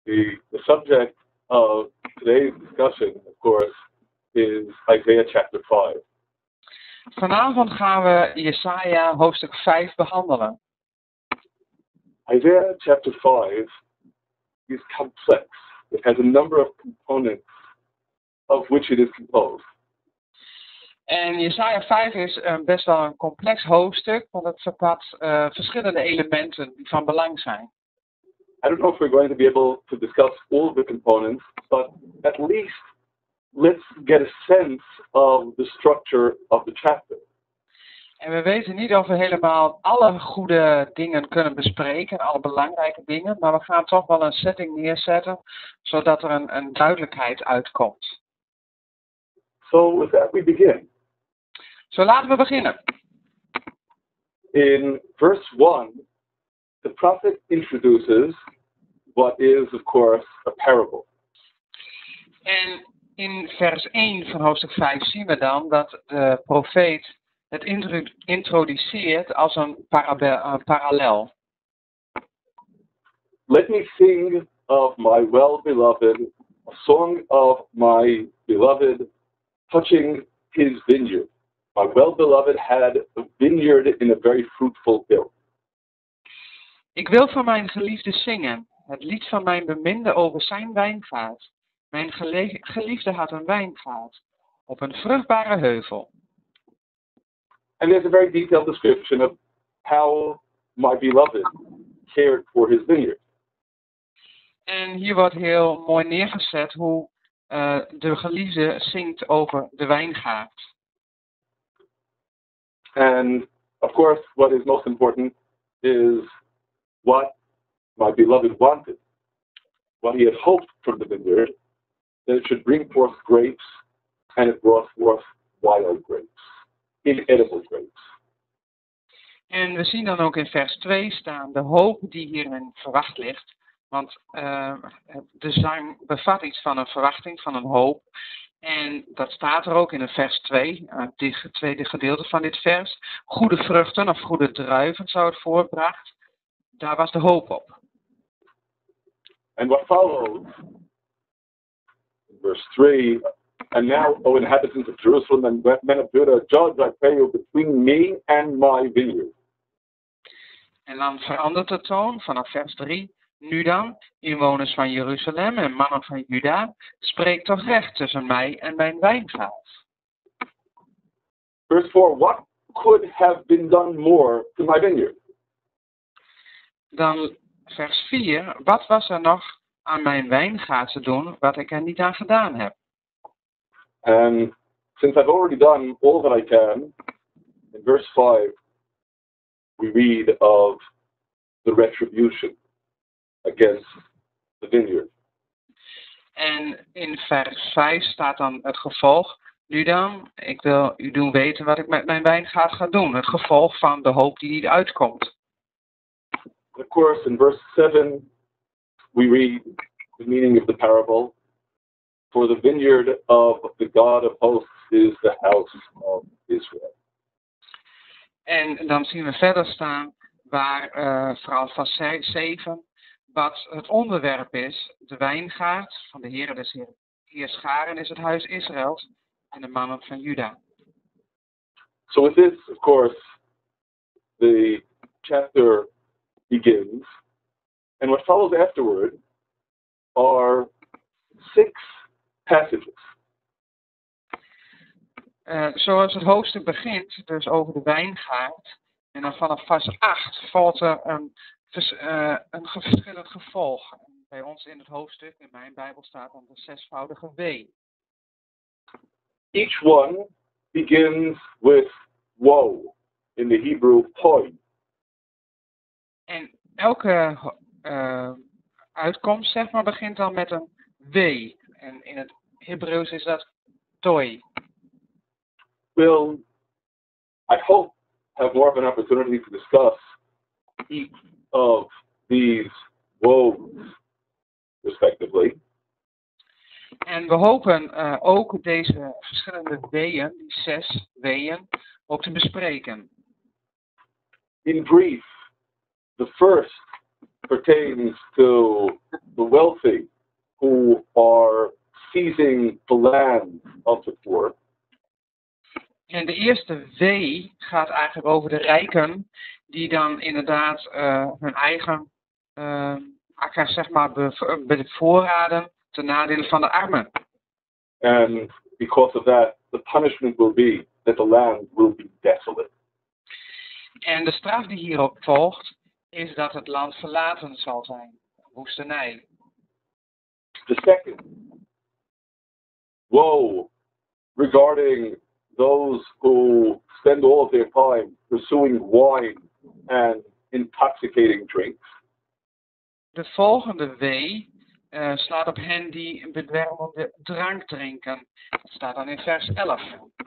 The subject of today's discussion, of course, is Isaiah chapter 5. Vanavond gaan we Jesaja hoofdstuk 5 behandelen. Isaiah chapter 5 is complex. It has a number of components of which it is composed. En Jesaja 5 is best wel een complex hoofdstuk, want het vervat verschillende elementen die van belang zijn. I don't know if we're going to be able to discuss all the components, but at least let's get a sense of the structure of the chapter. En we weten niet of we helemaal alle goede dingen kunnen bespreken, alle belangrijke dingen, maar we gaan toch wel een setting neerzetten, zodat er een duidelijkheid uitkomt. So with that we begin. Zo laten we beginnen. In verse 1, the prophet introduces what is, of course, a parable. En in vers 1 van hoofdstuk 5 zien we dan dat de profeet het introduceert als een parallel. Let me sing of my well-beloved, a song of my beloved, touching his vineyard. My well-beloved had a vineyard in a very fruitful hill. Ik wil voor mijn geliefde zingen, het lied van mijn beminde over zijn wijngaard. Mijn geliefde had een wijngaard op een vruchtbare heuvel. And there's a very detailed description of how my beloved cared for his vineyard. En hier wordt heel mooi neergezet hoe de geliefde zingt over de wijngaard. And of course, what is most important is what my beloved wanted, what he had hoped from the vineyard, that it should bring forth grapes, and it brought forth wild grapes, inedible grapes. En we zien dan ook in vers 2 staan de hoop die hierin verwacht ligt. Want de zang bevat iets van een verwachting, van een hoop. En dat staat er ook in vers 2, het tweede gedeelte van dit vers. Goede vruchten of goede druiven zou het voorbracht. Daar was de hoop op. And what follows, verse 3, and now, O inhabitants of Jerusalem and men of Judah, judge, I pray you, between me and my vineyard. En dan verandert de toon vanaf vers 3. Nu dan, inwoners van Jeruzalem en mannen van Juda, spreek toch recht tussen mij en mijn wijngaard. Verse 4, what could have been done more to my vineyard? Dan vers 4, wat was er nog aan mijn wijngaard te doen, wat ik er niet aan gedaan heb? And since I've already done all that I can, in verse 5, we read of the retribution against the vineyard. En in vers 5 staat dan het gevolg. Nu dan, ik wil u doen weten wat ik met mijn wijngaard ga doen. Het gevolg van de hoop die niet uitkomt. Of course, in verse 7, we read the meaning of the parable. For the vineyard of the God of hosts is the house of Israel. En dan zien we verder staan waar vooral van 7, wat het onderwerp is, de wijngaard van de Heere des Heerscharen is het huis Israëls en de mannen van Juda. So with this, of course, the chapter begins, and what follows afterward are 6 passages. Zoals het hoofdstuk begint, dus over de wijngaard, en dan vanaf vers 8 volgt er een verschillend gevolg. Bij ons in het hoofdstuk, in mijn Bijbel staat dan de 6voudige W. Each one begins with woe, in the Hebrew poi. En elke uitkomst, zeg maar, begint dan met een W. En in het Hebreeuws is dat toi. We'll, I hope, have more of an opportunity to discuss each of these woes, respectively. En we hopen ook deze verschillende weeën, die 6 weeën, ook te bespreken. In brief, the first pertains to the wealthy who are seizing the land of the poor. En de eerste W gaat eigenlijk over de rijken die dan inderdaad hun eigen akkers zeg maar bevoorraden ten nadele van de armen. And because of that, the punishment will be that the land will be desolate. En de straf die hierop volgt is dat het land verlaten zal zijn. Woestenij. The second, woe regarding those who spend all of their time pursuing wine and intoxicating drinks. De volgende W slaat op hen die een bedwelmende drank drinken. Dat staat dan in vers 11.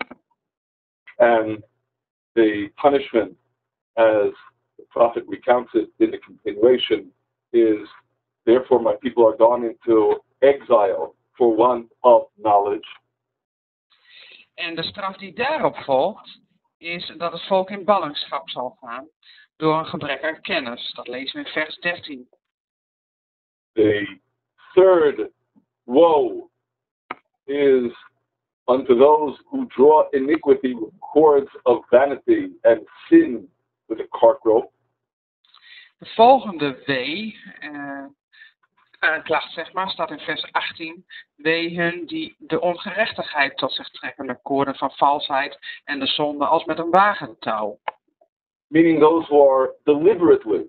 And the punishment, as the prophet recounts it in the continuation, is, therefore my people are gone into exile for want of knowledge. En de straf die daarop volgt, is dat het volk in ballingschap zal gaan door een gebrek aan kennis. Dat lezen we in vers 13. The third woe is unto those who draw iniquity with cords of vanity and sin with a cart rope. De volgende aanklacht zeg maar, staat in vers 18. Wee die de ongerechtigheid tot zich trekken met koorden van valsheid en de zonde als met een wagentouw. Meaning those who are deliberately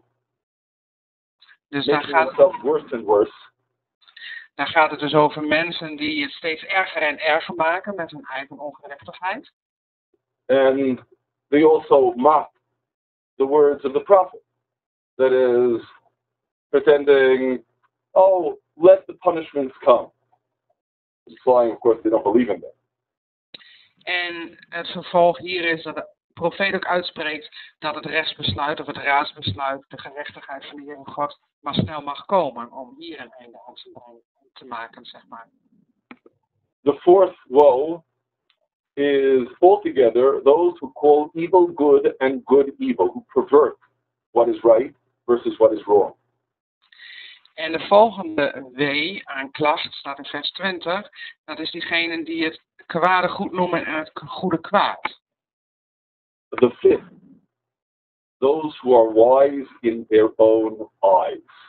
Dus daar making themselves worse and worse. Daar gaat het dus over mensen die het steeds erger en erger maken met hun eigen ongerechtigheid. And they also mock the words of the prophet. That is, pretending, oh, let the punishments come. Implying, of course, they don't believe in them. En het vervolg hier is dat de profeet ook uitspreekt dat het rechtsbesluit of het raadsbesluit, de gerechtigheid van de Heere God, maar snel mag komen om hier een einde aan te maken, zeg maar. The fourth woe is altogether those who call evil good and good evil, who pervert what is right versus what is wrong. En de volgende aanklacht staat in vers 20. Dat is diegene die het kwade goed noemen en het goede kwaad. The fifth, those who are wise in their own eyes.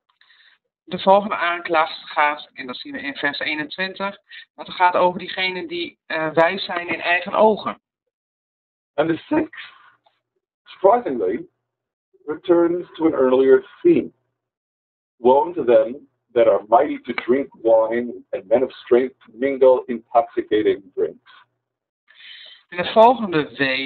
De volgende aanklacht gaat, en dat zien we in vers 21, dat gaat over diegenen die wijs zijn in eigen ogen. And the sixth, surprisingly, returns to an earlier theme. Woe unto them that are mighty to drink wine and men of strength to mingle intoxicating drinks. En de volgende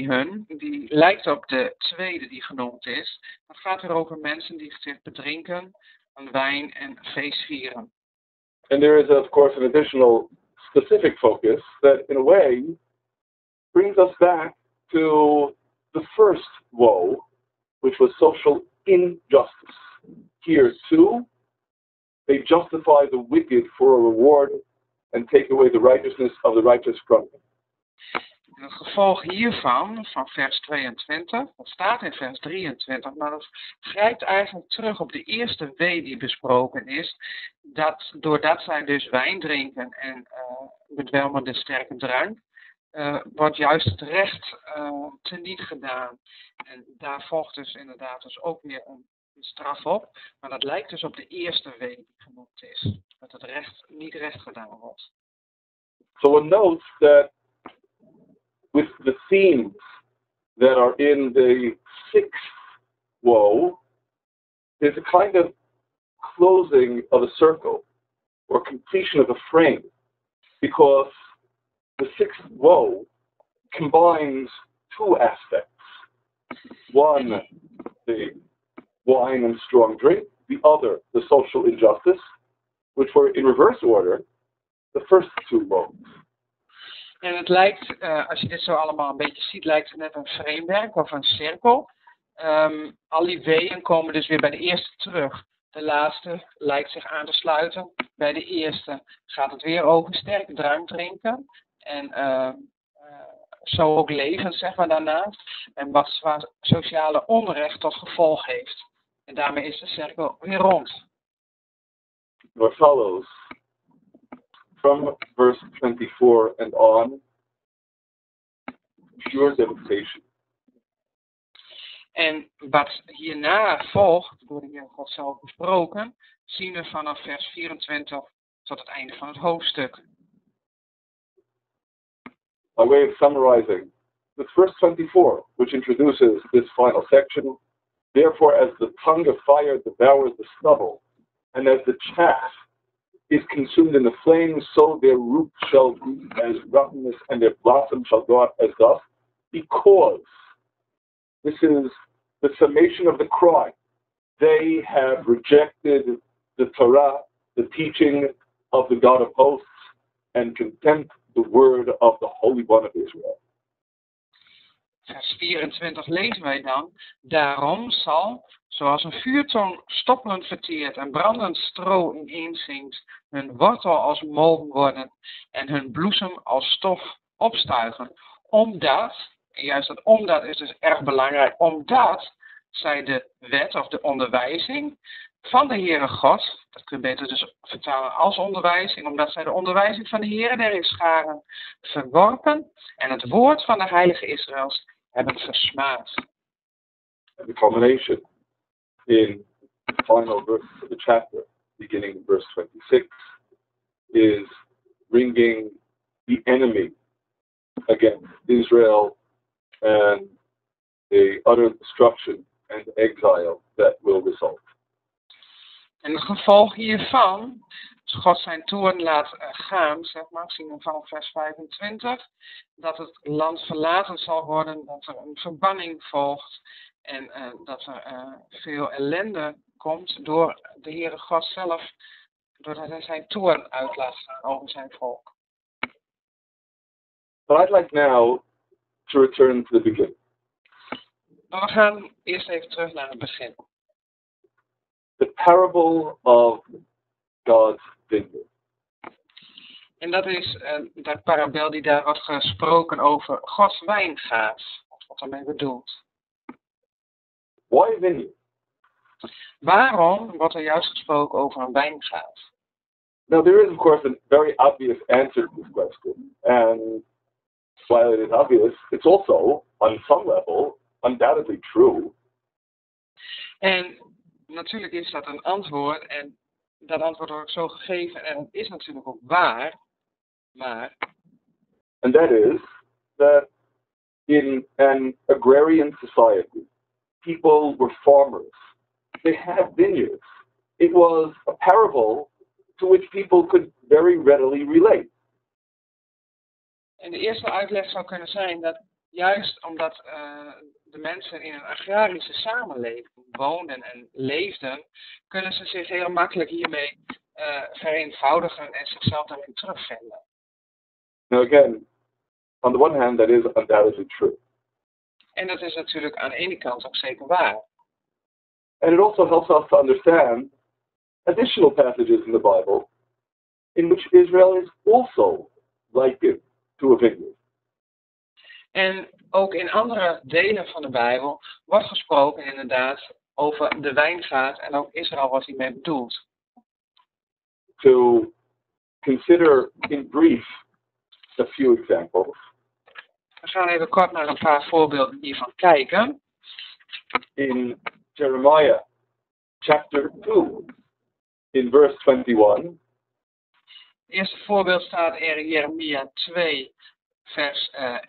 die lijkt op de tweede die genoemd is. Dat gaat er over mensen die zich bedrinken aan wijn en feestvieren. And there is, of course, an additional specific focus that, in a way, brings us back to the first woe, which was social injustice. Here, too, they justify the wicked for a reward and take away the righteousness of the righteous from them. En het gevolg hiervan, van vers 22, dat staat in vers 23, maar dat grijpt eigenlijk terug op de eerste W die besproken is, dat doordat zij dus wijn drinken en bedwelmende sterke drank, wordt juist het recht teniet gedaan. En daar volgt dus inderdaad dus ook weer een straf op, maar dat lijkt dus op de eerste W die genoemd is, dat het recht niet recht gedaan wordt. So one notes that with the themes that are in the sixth woe, there's a kind of closing of a circle or completion of a frame, because the sixth woe combines two aspects. One, the wine and strong drink, the other, the social injustice, which were in reverse order, the first two woes. En het lijkt, als je dit zo allemaal een beetje ziet, lijkt het net een framewerk of een cirkel. Al die weeën komen dus weer bij de eerste terug. De laatste lijkt zich aan te sluiten. Bij de eerste gaat het weer over sterke drank drinken. En zo ook leven, zeg maar, daarnaast. En wat sociale onrecht tot gevolg heeft. En daarmee is de cirkel weer rond. What follows from verse 24 and on, pure devastation. En wat hierna volgt, door de Heer God zelf besproken, zien we vanaf vers 24 tot het einde van het hoofdstuk. By way of summarizing, this verse 24, which introduces this final section, therefore as the tongue of fire devours the stubble, and as the chaff is consumed in the flames, so their root shall be as rottenness, and their blossom shall go out as dust, because this is the summation of the cry. They have rejected the Torah, the teaching of the God of hosts, and contempt the word of the Holy One of Israel. Vers 24 lezen wij dan: daarom zal, zoals een vuurtong stoppelend verteert en brandend stro ineenzinkt, hun wortel als molen worden en hun bloesem als stof opstuigen. Omdat, en juist dat omdat is dus erg belangrijk, omdat zij de wet of de onderwijzing van de Heere God, dat kun je beter dus vertalen als onderwijzing, omdat zij de onderwijzing van de Heere der Heerscharen verworpen en het woord van de Heilige Israëls hebben versmaad. And the culmination in the final verse of the chapter, beginning in verse 26, is bringing the enemy against Israel and the utter destruction and exile that will result. En het gevolg hiervan, als God zijn toorn laat gaan, zeg maar, zien we vanaf vers 25, dat het land verlaten zal worden, dat er een verbanning volgt en dat er veel ellende komt door de Heere God zelf, doordat hij zijn toorn uit laat gaan over zijn volk. But I'd like now to return to the beginning. Maar we gaan eerst even terug naar het begin. The parable of God's vineyard. En dat is de parabel die daar wordt gesproken over Gods wijngaard. Wat ermee bedoeld. Why vineyard? Waarom wordt er juist gesproken over een wijngaard? Now there is of course a very obvious answer to this question. And while it is obvious, it's also, on some level, undoubtedly true. En natuurlijk is dat een antwoord. En dat antwoord wordt ook zo gegeven. En het is natuurlijk ook waar. Maar And that is that in an agrarian society, people were farmers. They had vineyards. It was a parable to which people could very readily relate. en de eerste uitleg zou kunnen zijn dat juist omdat de mensen in een agrarische samenleving woonden en leefden, kunnen ze zich heel makkelijk hiermee vereenvoudigen en zichzelf daarin terugvinden. Now again, on the one hand, that is undoubtedly true. En dat is natuurlijk aan de ene kant ook zeker waar. And it also helps us to understand additional passages in the Bible in which Israel is also likened to a vineyard. En ook in andere delen van de Bijbel wordt gesproken inderdaad over de wijngaard en ook Israël wordt hiermee bedoeld. To consider in brief a few examples. We gaan even kort naar een paar voorbeelden hiervan kijken. In Jeremiah chapter 2, in verse 21. Het eerste voorbeeld staat in Jeremia 2, vers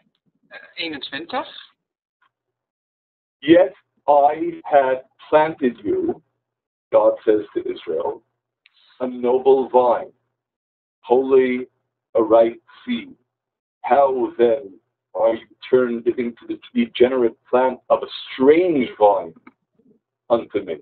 21. Yet I had planted you, God says to Israel, a noble vine, wholly a right seed. How then are you turned into the degenerate plant of a strange vine unto me?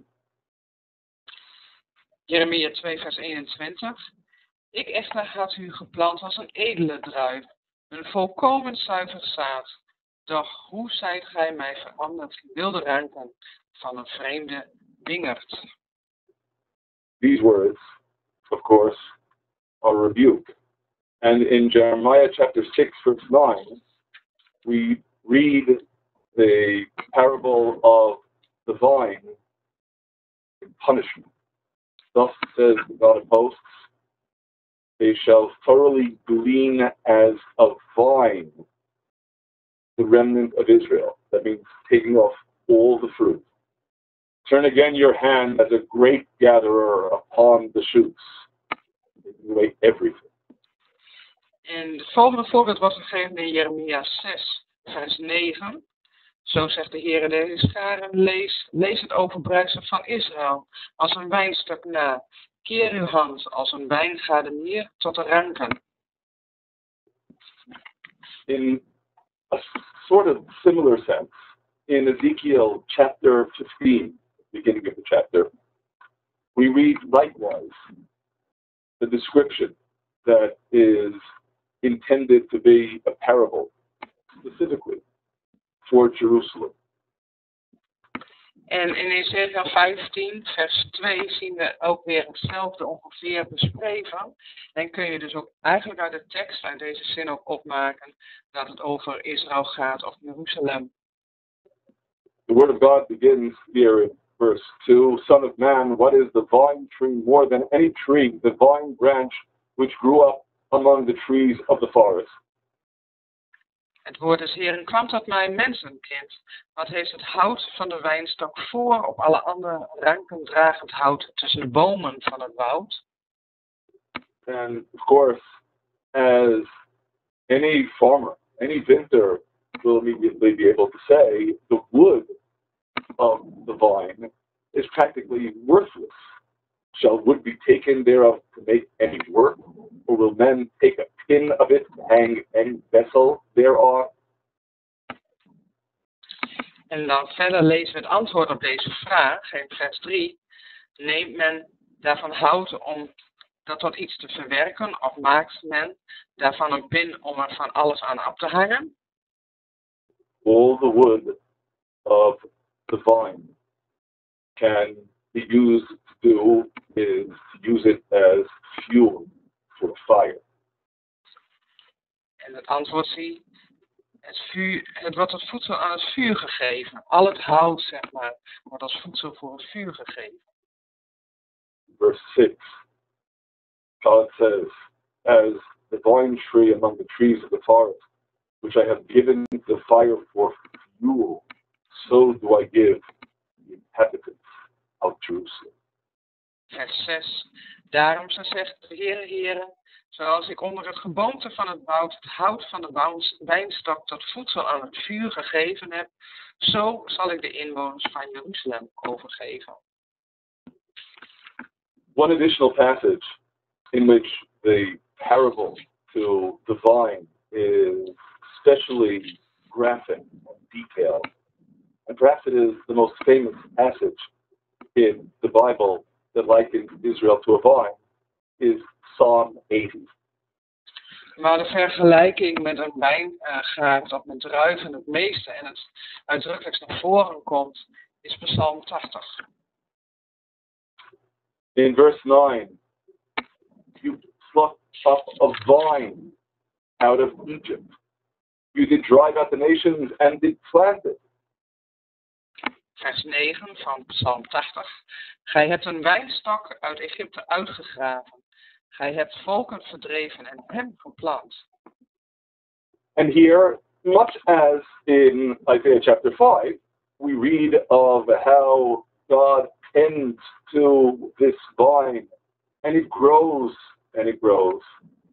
Jeremia 2, vers 21. Ik echter had u geplant als een edele druif, een volkomen zuiver zaad. Doch hoe zijt gij mij veranderd wilde ranken van een vreemde wingerd? These words, of course, are a rebuke. And in Jeremiah chapter 6, verse 9, we read the parable of the vine in punishment. Thus says the God of hosts, they shall thoroughly glean as a vine the remnant of Israel. That means taking off all the fruit. Turn again your hand as a grape gatherer upon the shoots, taking away everything. En het volgende voorbeeld wordt gegeven in Jeremia 6, vers 9. Zo zegt de Heere deze scharen, lees het overblijfsel van Israël als een wijnstok na. Keer uw hand als een wijngaardenier tot de ranken. In a sort of similar sense, in Ezekiel chapter 15, beginning of the chapter, we read likewise the description that is intended to be a parable, specifically for Jerusalem. En in Ezekiel 15, vers 2 zien we ook weer hetzelfde ongeveer beschreven. En kun je dus ook eigenlijk uit de tekst, uit deze zin ook opmaken, dat het over Israël gaat of Jeruzalem. The word of God begins here in verse 2, Son of man, what is the vine tree more than any tree, the vine branch which grew up among the trees of the forest? Het woord des Heeren kwam tot mij, mensenkind. Wat heeft het hout van de wijnstok voor op alle andere ranken dragend hout tussen de bomen van het woud? And of course, as any farmer, any vinter will immediately be able to say, the wood of the vine is practically worthless. Shall wood be taken thereof to make any work? Or will men take a pin of it to hang any vessel thereof? En dan verder lezen we het antwoord op deze vraag in vers 3. Neemt men daarvan hout om dat tot iets te verwerken, of maakt men daarvan een pin om er van alles aan af te hangen? All the wood of the vine can be used to do is to use it as fuel for a fire. En het antwoord zie, het wordt als voedsel aan het vuur gegeven. Al het hout, zeg maar, wordt als voedsel voor het vuur gegeven. Verse 6, God says, as the vine tree among the trees of the forest, which I have given the fire for fuel, so do I give the inhabitants of Jerusalem. Vers 6. Daarom, zo zegt de Heere, zoals ik onder het geboomte van het woud het hout van de wijnstok tot voedsel aan het vuur gegeven heb, zo zal ik de inwoners van Jeruzalem overgeven. One additional passage in which the parable to the vine is especially graphic and detailed, and perhaps it is the most famous passage in the Bible that likens Israel to a vine, is Psalm 80. Maar de vergelijking met een wijngaard of met druiven het meeste en het uitdrukkelijkst naar voren komt, is Psalm 80. In verse 9, you plucked up a vine out of Egypt. You did drive out the nations and did plant it. Vers 9 van Psalm 80. Gij hebt een wijnstok uit Egypte uitgegraven. Gij hebt volken verdreven en hem geplant. And here, much as in Isaiah chapter 5, we read of how God tends to this vine, and it grows and it grows.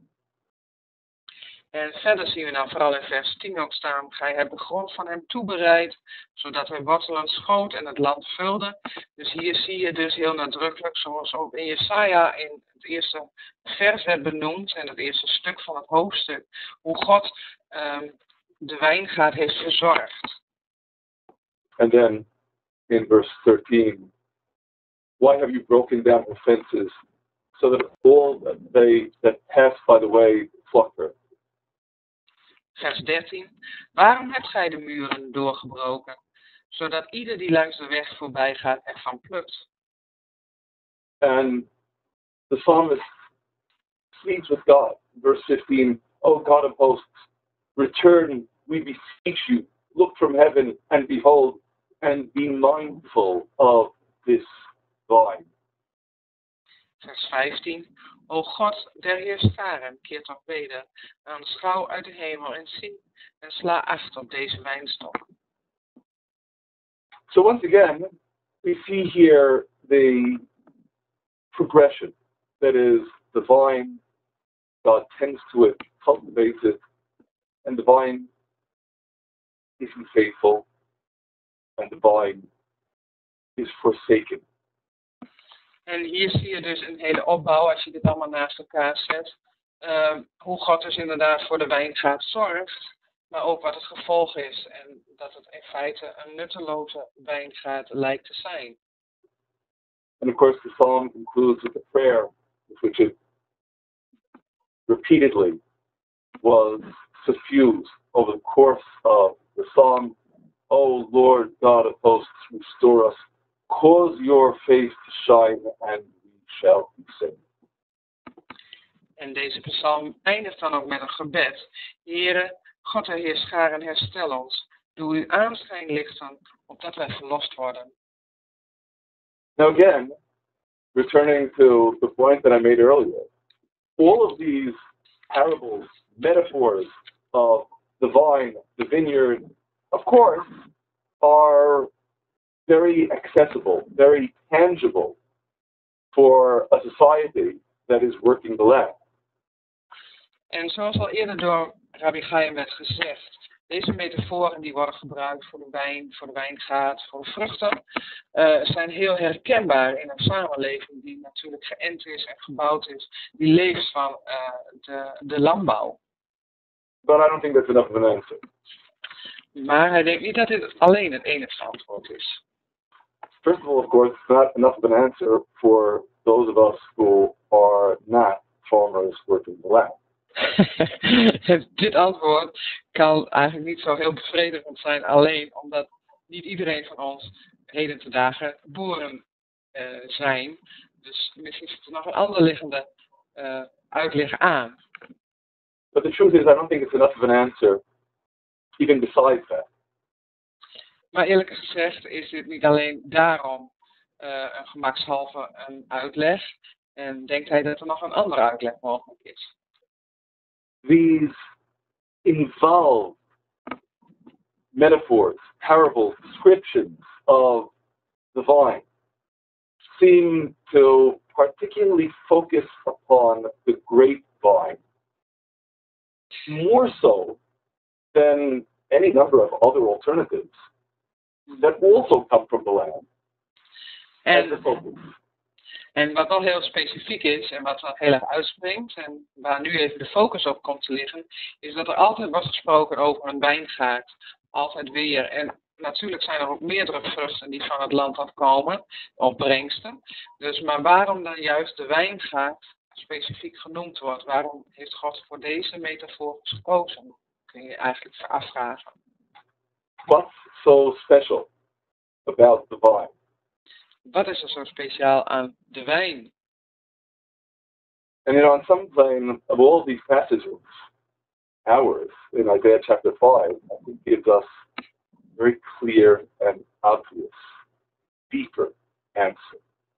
En verder zien we dan vooral in vers 10 ook staan. Gij hebt de grond van hem toebereid, zodat hij wortelen schoot en het land vulde. Dus hier zie je dus heel nadrukkelijk, zoals ook in Jesaja in het eerste vers werd benoemd, en het eerste stuk van het hoofdstuk, hoe God de wijngaard heeft verzorgd. And then in verse 13, why have you broken down the fences, so that all that pass by the way pluck her? Vers 13. Waarom hebt gij de muren doorgebroken, zodat ieder die langs de weg voorbij gaat ervan plukt? And the psalmist pleads with God. Verse 15, O God of hosts, return, we beseech you, look from heaven and behold, and be mindful of this vine. vers 15. O God, der heerscharen, keer toch weder, aanschouw uit de hemel en zie, en sla acht op deze wijnstok. So once again, we see here the progression. That is, the vine, God tends to it, cultivates it, and the vine isn't faithful, and the vine is forsaken. En hier zie je dus een hele opbouw, als je dit allemaal naast elkaar zet. Hoe God dus inderdaad voor de wijngaard zorgt, maar ook wat het gevolg is. En dat het in feite een nutteloze wijngaard lijkt te zijn. And of course, the psalm concludes with a prayer, which it repeatedly was suffused over the course of the psalm. O Lord God of hosts, restore us. Cause your face to shine, and we shall be saved. En deze psalm eindigt dan ook met een gebed. Heere, God der heerscharen, herstel ons. Doe uw aanschijn lichten, opdat wij verlost worden. Now again, returning to the point that I made earlier, all of these parables, metaphors of the vine, the vineyard, of course, are very accessible, very tangible for a society that is working the land. En zoals al eerder door Rabbi Chaim werd gezegd, deze metaforen die worden gebruikt voor de wijn, voor de wijngaard, voor de vruchten, zijn heel herkenbaar in een samenleving die natuurlijk geënt is en gebouwd is, die leeft van de landbouw. But I don't think that's enough of an answer. Maar hij denkt niet dat dit alleen het enige antwoord is. First of all, of course, it's not enough of an answer for those of us who are not farmers working the land. Dit antwoord kan eigenlijk niet zo heel bevredigend zijn, alleen omdat niet iedereen van ons heden te dagen boeren zijn. Dus misschien zit er nog een onderliggende uitleg aan. But the truth is, I don't think it's enough of an answer, even besides that. Maar eerlijk gezegd is dit niet alleen daarom een gemakshalve een uitleg. En denkt hij dat er nog een andere uitleg mogelijk is. These involved metaphors, parables, descriptions of the vine seem to particularly focus upon the grapevine more so than any number of other alternatives that also come from the land. En wat wel heel specifiek is en wat wel heel erg uitspringt en waar nu even de focus op komt te liggen, is dat er altijd wordt gesproken over een wijngaard. Altijd weer. En natuurlijk zijn er ook meerdere vruchten die van het land afkomen, opbrengsten. Dus, maar waarom dan juist de wijngaard specifiek genoemd wordt? Waarom heeft God voor deze metafoor gekozen? Kun je eigenlijk afvragen. What's so special about the vine? Wat is er zo speciaal aan de wijn? And on some plane of all these passages, ours in Isaiah chapter 5, I think gives us very clear and obvious, deeper answer.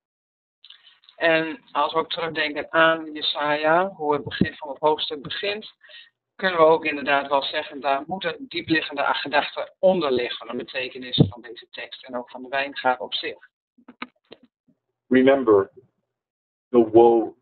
En als we ook terugdenken aan Jesaja, hoe het begin van het hoofdstuk begint, kunnen we ook inderdaad wel zeggen, daar moet een diepliggende gedachte onder liggen, een betekenis van deze tekst en ook van de wijngaard op zich. Remember the woes.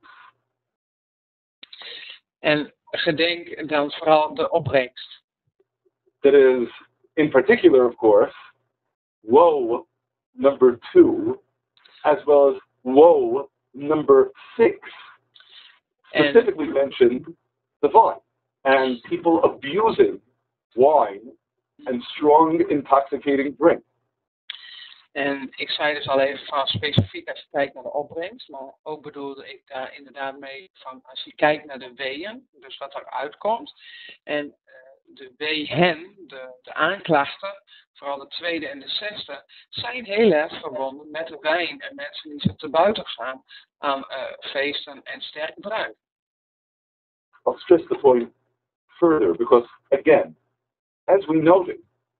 En gedenk dan vooral de opbrengst. That is, in particular, of course, woe number 2, as well as woe number 6, specifically mentioned the vine and people abusing wine and strong intoxicating drink. En ik zei dus al even van specifiek als je kijkt naar de opbrengst, maar ook bedoelde ik daar inderdaad mee van als je kijkt naar de weeën, dus wat er uitkomt. En de wehen, de aanklachten, vooral de tweede en de zesde, zijn heel erg verbonden met de wijn en mensen die zich te buiten gaan aan feesten en sterk drank. I'll stress the point further because, again, as we noted,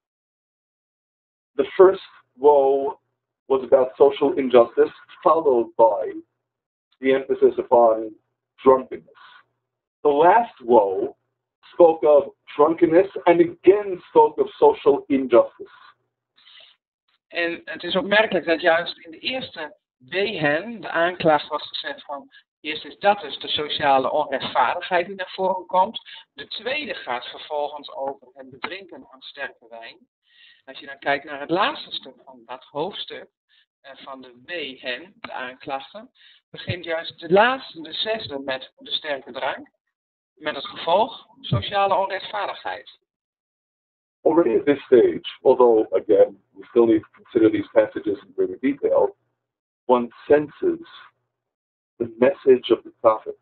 the first woe was about social injustice, followed by the emphasis upon drunkenness. The last woe spoke of drunkenness and again spoke of social injustice. En het is opmerkelijk dat juist in de eerste wehen, de aanklacht was gezegd van, eerst is dat dus de sociale onrechtvaardigheid die naar voren komt. De tweede gaat vervolgens over het bedrinken van sterke wijn. Als je dan kijkt naar het laatste stuk van dat hoofdstuk, van de wehen, de aanklachten, begint juist de laatste, de zesde, met de sterke drank. Met het gevolg sociale onrechtvaardigheid. Already at this stage, although again we still need to consider these passages in greater detail, one senses the message of the prophet.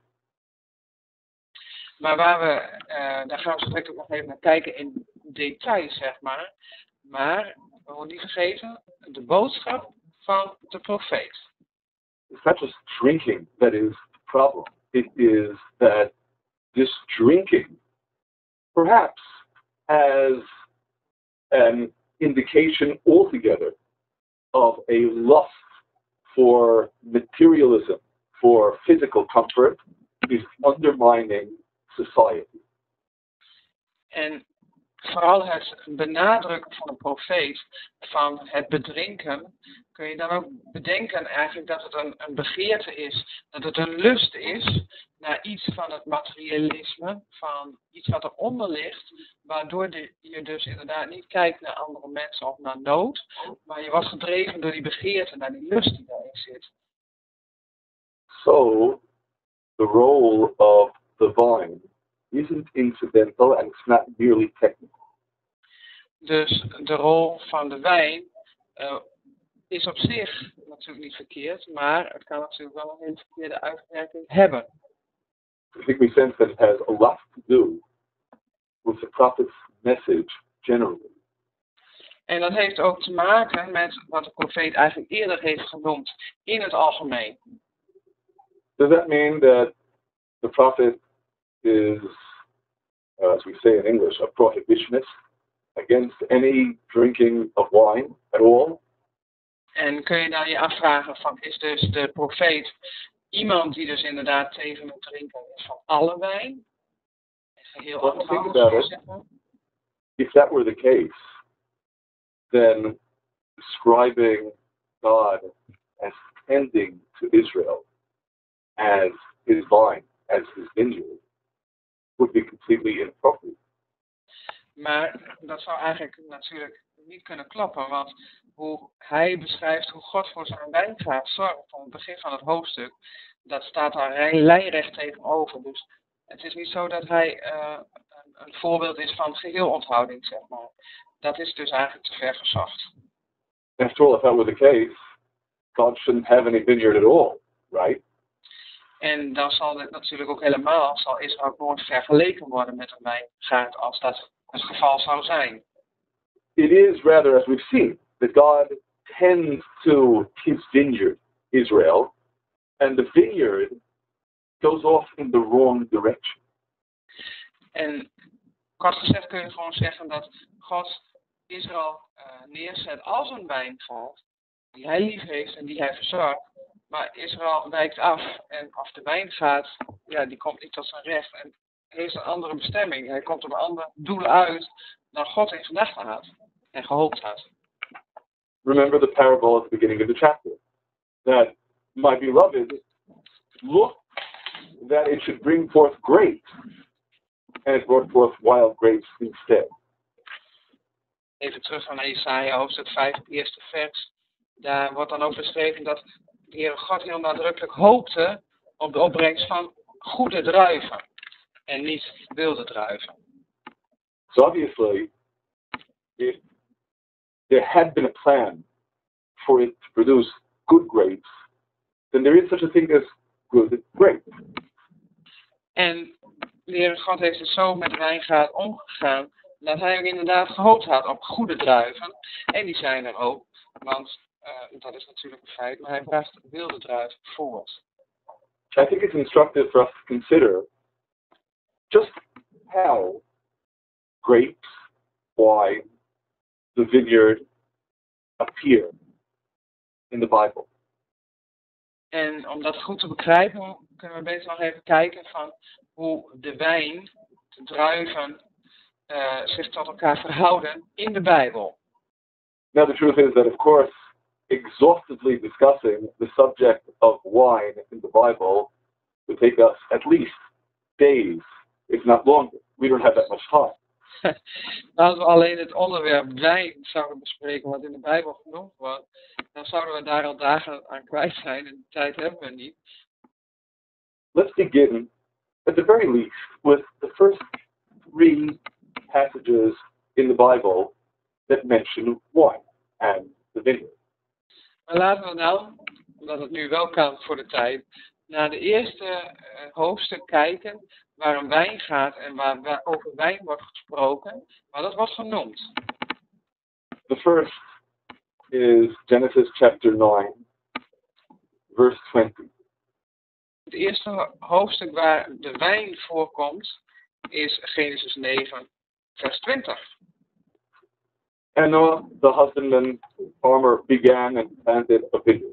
Maar daar gaan we zo direct ook nog even naar kijken in detail, zeg maar. Maar, we moeten niet vergeten, de boodschap van de profeet. It's not just drinking that is the problem. It is that this drinking perhaps has an indication altogether of a lust for materialism, for physical comfort, is undermining society. En vooral het benadrukken van de profeet van het bedrinken, kun je dan ook bedenken eigenlijk dat het een begeerte is, dat het een lust is naar iets van het materialisme, van iets wat eronder ligt, waardoor je dus inderdaad niet kijkt naar andere mensen of naar nood, maar je wordt gedreven door die begeerte, naar die lust die daarin zit. So, the role of the vine isn't incidental and it's not merely technical. Dus de rol van de wijn is op zich natuurlijk niet verkeerd, maar het kan natuurlijk wel een hele verkeerde uitwerking hebben. I think we sense that it has a lot to do with the prophet's message generally. En dat heeft ook te maken met wat de profeet eigenlijk eerder heeft genoemd in het algemeen. Does that mean that the prophet is, as we say in English, a prohibitionist against any drinking of wine at all? En kun je dan je afvragen van, is dus de profeet iemand die dus inderdaad tegen het drinken is van alle wijn? Heel Well, think about it. If that were the case, then describing God as tending to Israel as his vine, as his vineyard, would be completely inappropriate. Maar dat zou eigenlijk natuurlijk niet kunnen kloppen, want hoe hij beschrijft hoe God voor zijn wijngaard zorgt van het begin van het hoofdstuk, dat staat daar lijnrecht tegenover. Dus het is niet zo dat hij een voorbeeld is van geheelonthouding, zeg maar. Dat is dus eigenlijk te ver gezocht. After all, if that were the case, God shouldn't have any vineyard at all, right? En dan zal dit natuurlijk ook helemaal, zal Israël nooit vergeleken worden met een wijngaard als dat het geval zou zijn. It is rather, as we've seen, that God tends to his vineyard, Israel, and the vineyard goes off in the wrong direction. En kort gezegd kun je gewoon zeggen dat God Israël neerzet als een wijngaard die hij lief heeft en die hij verzorgt. Maar Israël wijkt af en of de wijngaard, ja, die komt niet tot zijn recht en heeft een andere bestemming. Hij komt op een ander doel uit dan God in gedachten had en gehoopt had. Remember the parable at the beginning of the chapter. That my beloved looked that it should bring forth grapes, and it brought forth wild grapes instead. Even terug naar Jesaja hoofdstuk 5, het eerste vers. Daar wordt dan ook beschreven dat de Heere God heel nadrukkelijk hoopte op de opbrengst van goede druiven en niet wilde druiven. So obviously, if there had been a plan for it to produce good grapes, then there is such a thing as good grapes. En de Heere God heeft dus zo met de wijngaard omgegaan dat hij ook inderdaad gehoopt had op goede druiven. En die zijn er ook, want dat is natuurlijk een feit, maar hij bracht wilde druiven voort. I think it's instructive for us to consider just how grapes, wine, the vineyard appear in the Bible. En om dat goed te begrijpen, kunnen we beter nog even kijken van hoe de wijn, de druiven, zich tot elkaar verhouden in de Bijbel. Now, the truth is that, of course, exhaustively discussing the subject of wine in the Bible would take us at least days, if not longer. We don't have that much time. Als we alleen het onderwerp wijn zouden bespreken wat in de Bijbel genoemd wordt, dan zouden we daar al dagen aan kwijt zijn en die tijd hebben we niet. Let's begin, at the very least, with the first 3 passages in the Bible that mention wine and the vineyard. Maar laten we nou, omdat het nu wel kan voor de tijd, naar de eerste hoofdstuk kijken waar een wijn gaat en waar over wijn wordt gesproken, waar dat wordt genoemd. The first is Genesis chapter 9, verse 20. Het eerste hoofdstuk waar de wijn voorkomt is Genesis 9, vers 20. And Noah, the husbandman, farmer, began and planted a vineyard.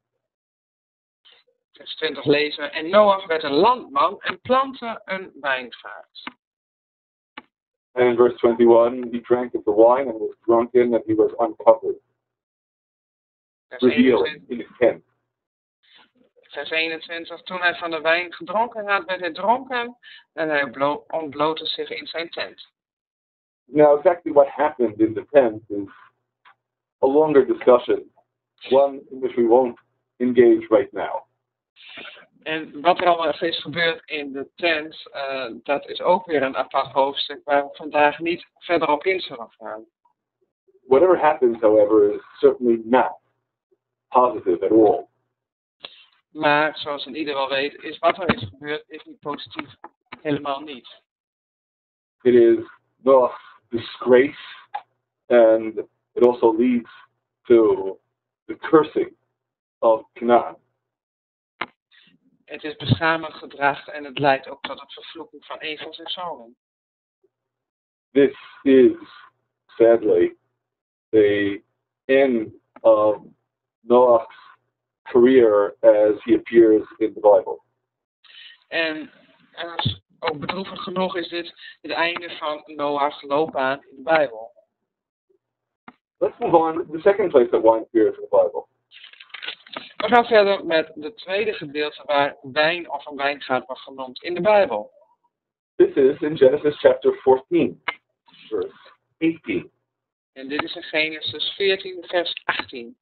Vers 20 lezen we, en Noach werd een landman en plantte een wijngaard. And in verse 21, he drank of the wine and was drunken and he was uncovered, Vers revealed 21, in his tent. vers 21, toen hij van de wijn gedronken had, werd hij dronken en hij ontblootte zich in zijn tent. Now, exactly what happened in the tent is a longer discussion, one in which we won't engage right now. En wat er allemaal is gebeurd in de tent, dat is ook weer een apart hoofdstuk waar we vandaag niet verder op in zullen gaan. Whatever happens, however, is certainly not positive at all. Maar zoals een ieder wel weet, is wat er is gebeurd, is niet positief. Helemaal niet. It is Noah's disgrace, and it also leads to the cursing of Canaan. Het is beschamend gedrag en het leidt ook tot het vervloeken van een van zijn zonen. This is, sadly, the end of Noah's career as he appears in the Bible. En ook bedroevend genoeg is dit het einde van Noach's loopbaan in de Bijbel. Let's move on to the second place that wine appears in the Bible. We gaan verder met het tweede gedeelte waar wijn of een wijngaard wordt genoemd in de Bijbel. This is in Genesis chapter 14, verse 18. En dit is in Genesis 14, vers 18.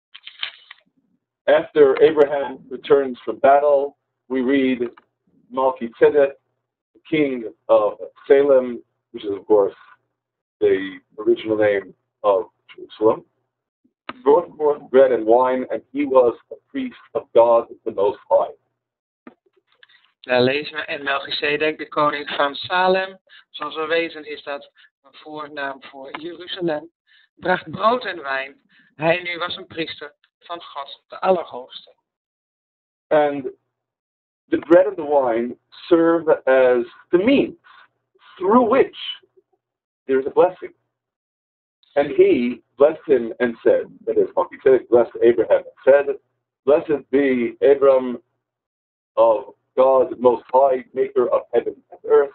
After Abraham returns from battle, we read Melchizedek, the king of Salem, which is, of course, the original name of Jerusalem, brought forth bread and wine, and he was a priest of God the Most High. Daar lezen we, en Melchizedek, de koning van Salem, zoals we weten is dat een voornaam voor Jeruzalem, bracht brood en wijn. Hij nu was een priester van God, de Allerhoogste. And the bread and the wine serve as the means through which there is a blessing. And he blessed him and said, that is, Melchizedek blessed Abraham and said, Blessed be Abram of God Most High, maker of heaven and earth.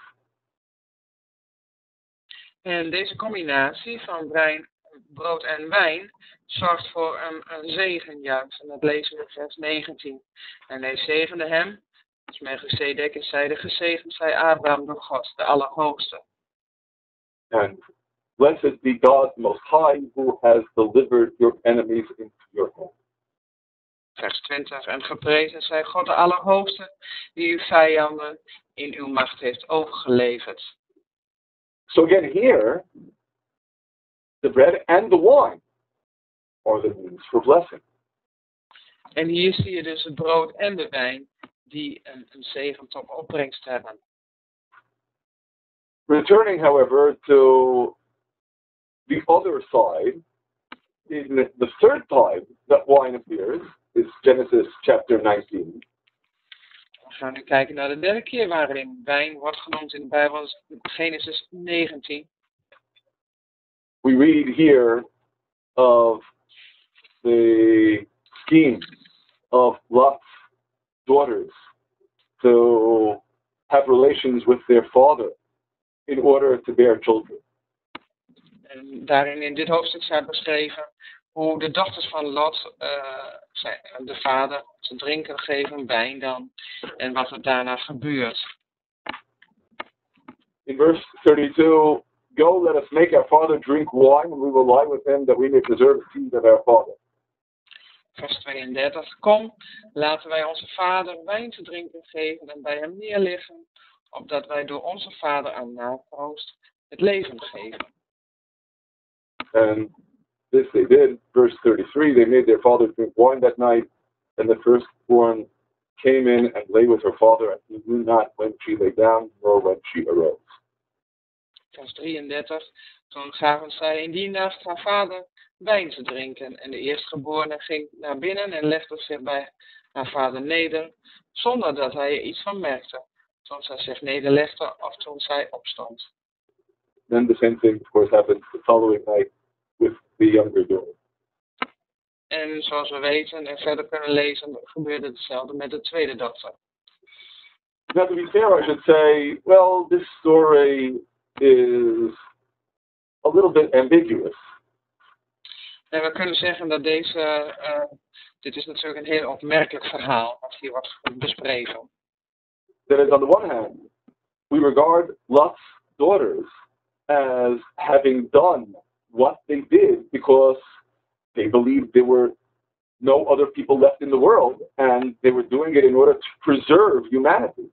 En deze combinatie van brood en wijn zorgt voor een zegen juist. En dat lezen we in vers 19. En hij zegende hem, dus Melchizedek, en zeide, gezegend zij Abraham door God, de Allerhoogste. And blessed be God Most High, who has delivered your enemies into your hand. Vers 20. En geprezen zij God, de Allerhoogste, die uw vijanden in uw macht heeft overgeleverd. So again here, the bread and the wine are the means for blessing. En hier zie je dus het brood en de wijn die een zegen tot opbrengst hebben. Returning, however, to the other side, in the third time that wine appears is Genesis chapter 19. We gaan nu kijken naar de derde keer waarin wijn wordt genoemd in de Bijbel, Genesis 19. We read here of the scheme of Lot's daughters to have relations with their father in order to bear children. En daarin in dit hoofdstuk staat beschreven hoe de dochters van Lot de vader te drinken geven, wijn dan, en wat er daarna gebeurt. In verse 32, go, let us make our father drink wine, and we will lie with him, that we may preserve the seed of our father. Vers 32, kom, laten wij onze vader wijn te drinken geven en bij hem neerliggen, opdat wij door onze vader aan natroost het leven geven. And this they did. Verse 33, they made their father drink wine that night, and the firstborn came in and lay with her father, and he knew not when she lay down, nor when she arose. Vers 33, toen gaven zij in die nacht haar vader wijn te drinken, en de eerstgeborene ging naar binnen en legde zich bij haar vader neder, zonder dat hij er iets van merkte, toen zij zich nederlegde of toen zij opstond. Then the same thing, of course, happened the following night with the younger daughter. En zoals we weten en verder kunnen lezen, gebeurde hetzelfde met de tweede dochter. Now, to be fair, I should say, well, this story is a little bit ambiguous. En we kunnen zeggen dat dit is natuurlijk een heel opmerkelijk verhaal, wat hier wordt besproken. That is, on the one hand, we regard Lot's daughters as having done what they did because they believed there were no other people left in the world, and they were doing it in order to preserve humanity.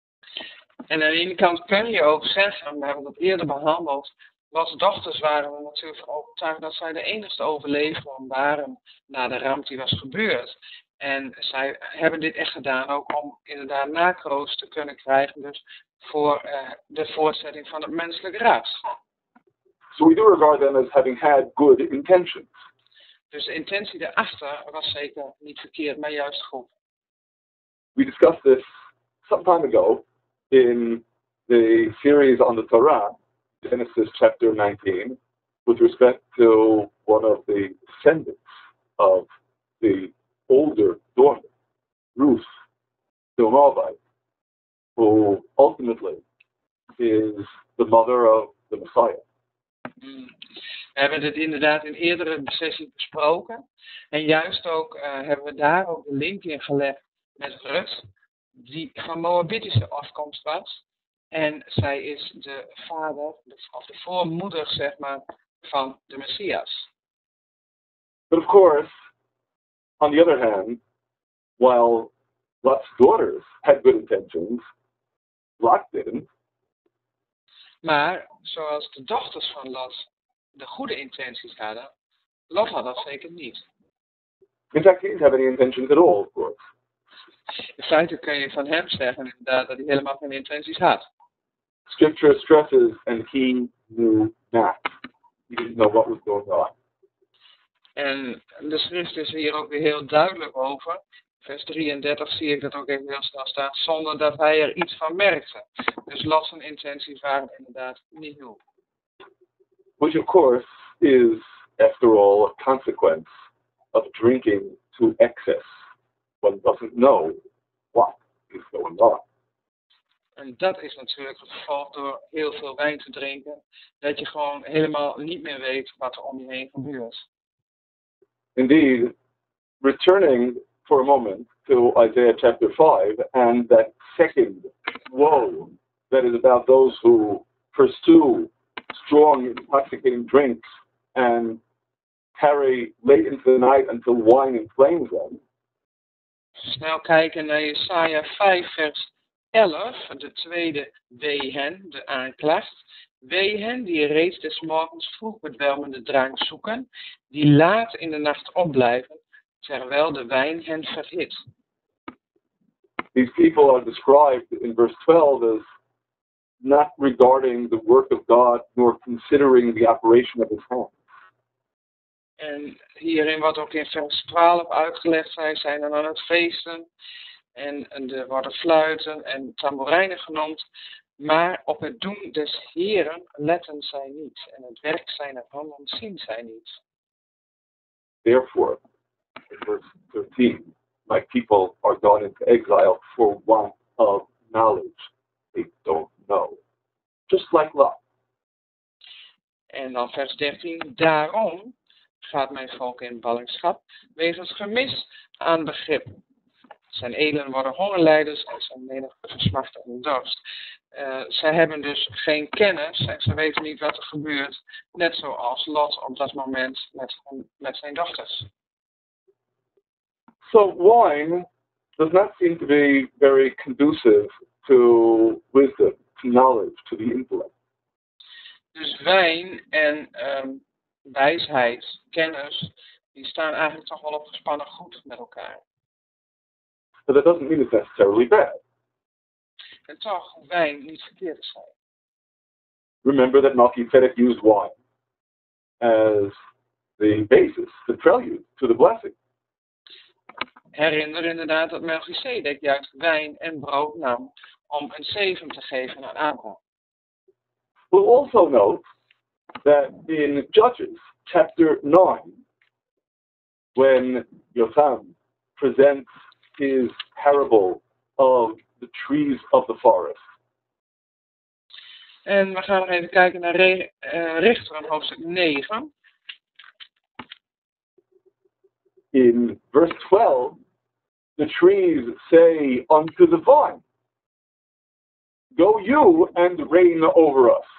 En aan de ene kant kun je ook zeggen, we hebben dat eerder behandeld, Lots dochters waren er natuurlijk overtuigd dat zij de enigste overlevenden waren na de ramp die was gebeurd. En zij hebben dit echt gedaan ook om inderdaad nakroost te kunnen krijgen, dus voor de voortzetting van het menselijke ras. So we do regard them as having had good intentions. Dus de intentie daarachter was zeker niet verkeerd, maar juist goed. We discussed this some time ago in the series on the Torah, Genesis chapter 19, with respect to one of the descendants of the older daughter, Ruth, the Moabite, who ultimately is the mother of the Messiah. We hebben dit inderdaad in eerdere sessies besproken. En juist ook hebben we daar ook de link in gelegd met Ruth, die van Moabitische afkomst was. En zij is de vader, of de voormoeder, zeg maar, van de Messias. But of course, on the other hand, while Lot's daughters had good intentions, Lot didn't. Maar zoals de dochters van Lot de goede intenties hadden, Lot had dat zeker niet. In fact, he didn't have any intentions at all, of course. In feite kun je van hem zeggen inderdaad dat hij helemaal geen intenties had. Scripture stresses, and he knew not. He didn't know what was going on. En de schrift is hier ook weer heel duidelijk over. Vers 33 zie ik dat ook even heel snel staan, zonder dat hij er iets van merkte. Dus Lot zijn intenties waren inderdaad niet nieuw. Which of course is, after all, a consequence of drinking to excess. One doesn't know what is going on. En dat is natuurlijk het gevolg door heel veel wijn te drinken, dat je gewoon helemaal niet meer weet wat er om je heen gebeurt. Indeed, returning for a moment to Isaiah chapter 5 and that second woe that is about those who pursue strong, intoxicating drinks and carry late into the night until wine inflames them. Snel kijken naar Jesaja 5 vers 11, de tweede wee hen, de aanklacht. Wee hen die reeds des morgens vroeg bedwelmende drank zoeken, die laat in de nacht opblijven, terwijl de wijn hen verhit. These people are described in verse 12 as not regarding the work of God nor considering the operation of his hands. En hierin wordt ook in vers 12 uitgelegd, zij zijn dan aan het feesten en er worden fluiten en tamboerijnen genoemd, maar op het doen des Heren letten zij niet en het werk zijner handen zien zij niet. Therefore, in verse 13, my people are gone into exile for want of knowledge. They don't know. Just like Lot. En dan vers 13. Daarom gaat mijn volk in ballingschap, wegens gemis aan begrip. Zijn edelen worden hongerlijders en zijn menige versmachten in dorst. Zij hebben dus geen kennis en ze weten niet wat er gebeurt. Net zoals Lot op dat moment met zijn dochters. So wine does not seem to be very conducive to wisdom, to knowledge, to the intellect. Dus wijn en wijsheid, kennis, die staan eigenlijk toch wel op gespannen goed met elkaar. But that doesn't mean it's necessarily bad. En toch, wijn niet verkeerd te zijn. Remember that Melchizedek used wine as the basis, the prelude to the blessing. Herinner inderdaad dat Melchizedek juist wijn en brood nam om een zegen te geven aan Abraham. We'll also note that in Judges chapter 9, when Jotham presents his parable of the trees of the forest. En we gaan nog even kijken naar Richteren, hoofdstuk 9. In verse 12, the trees say unto the vine, go you and reign over us.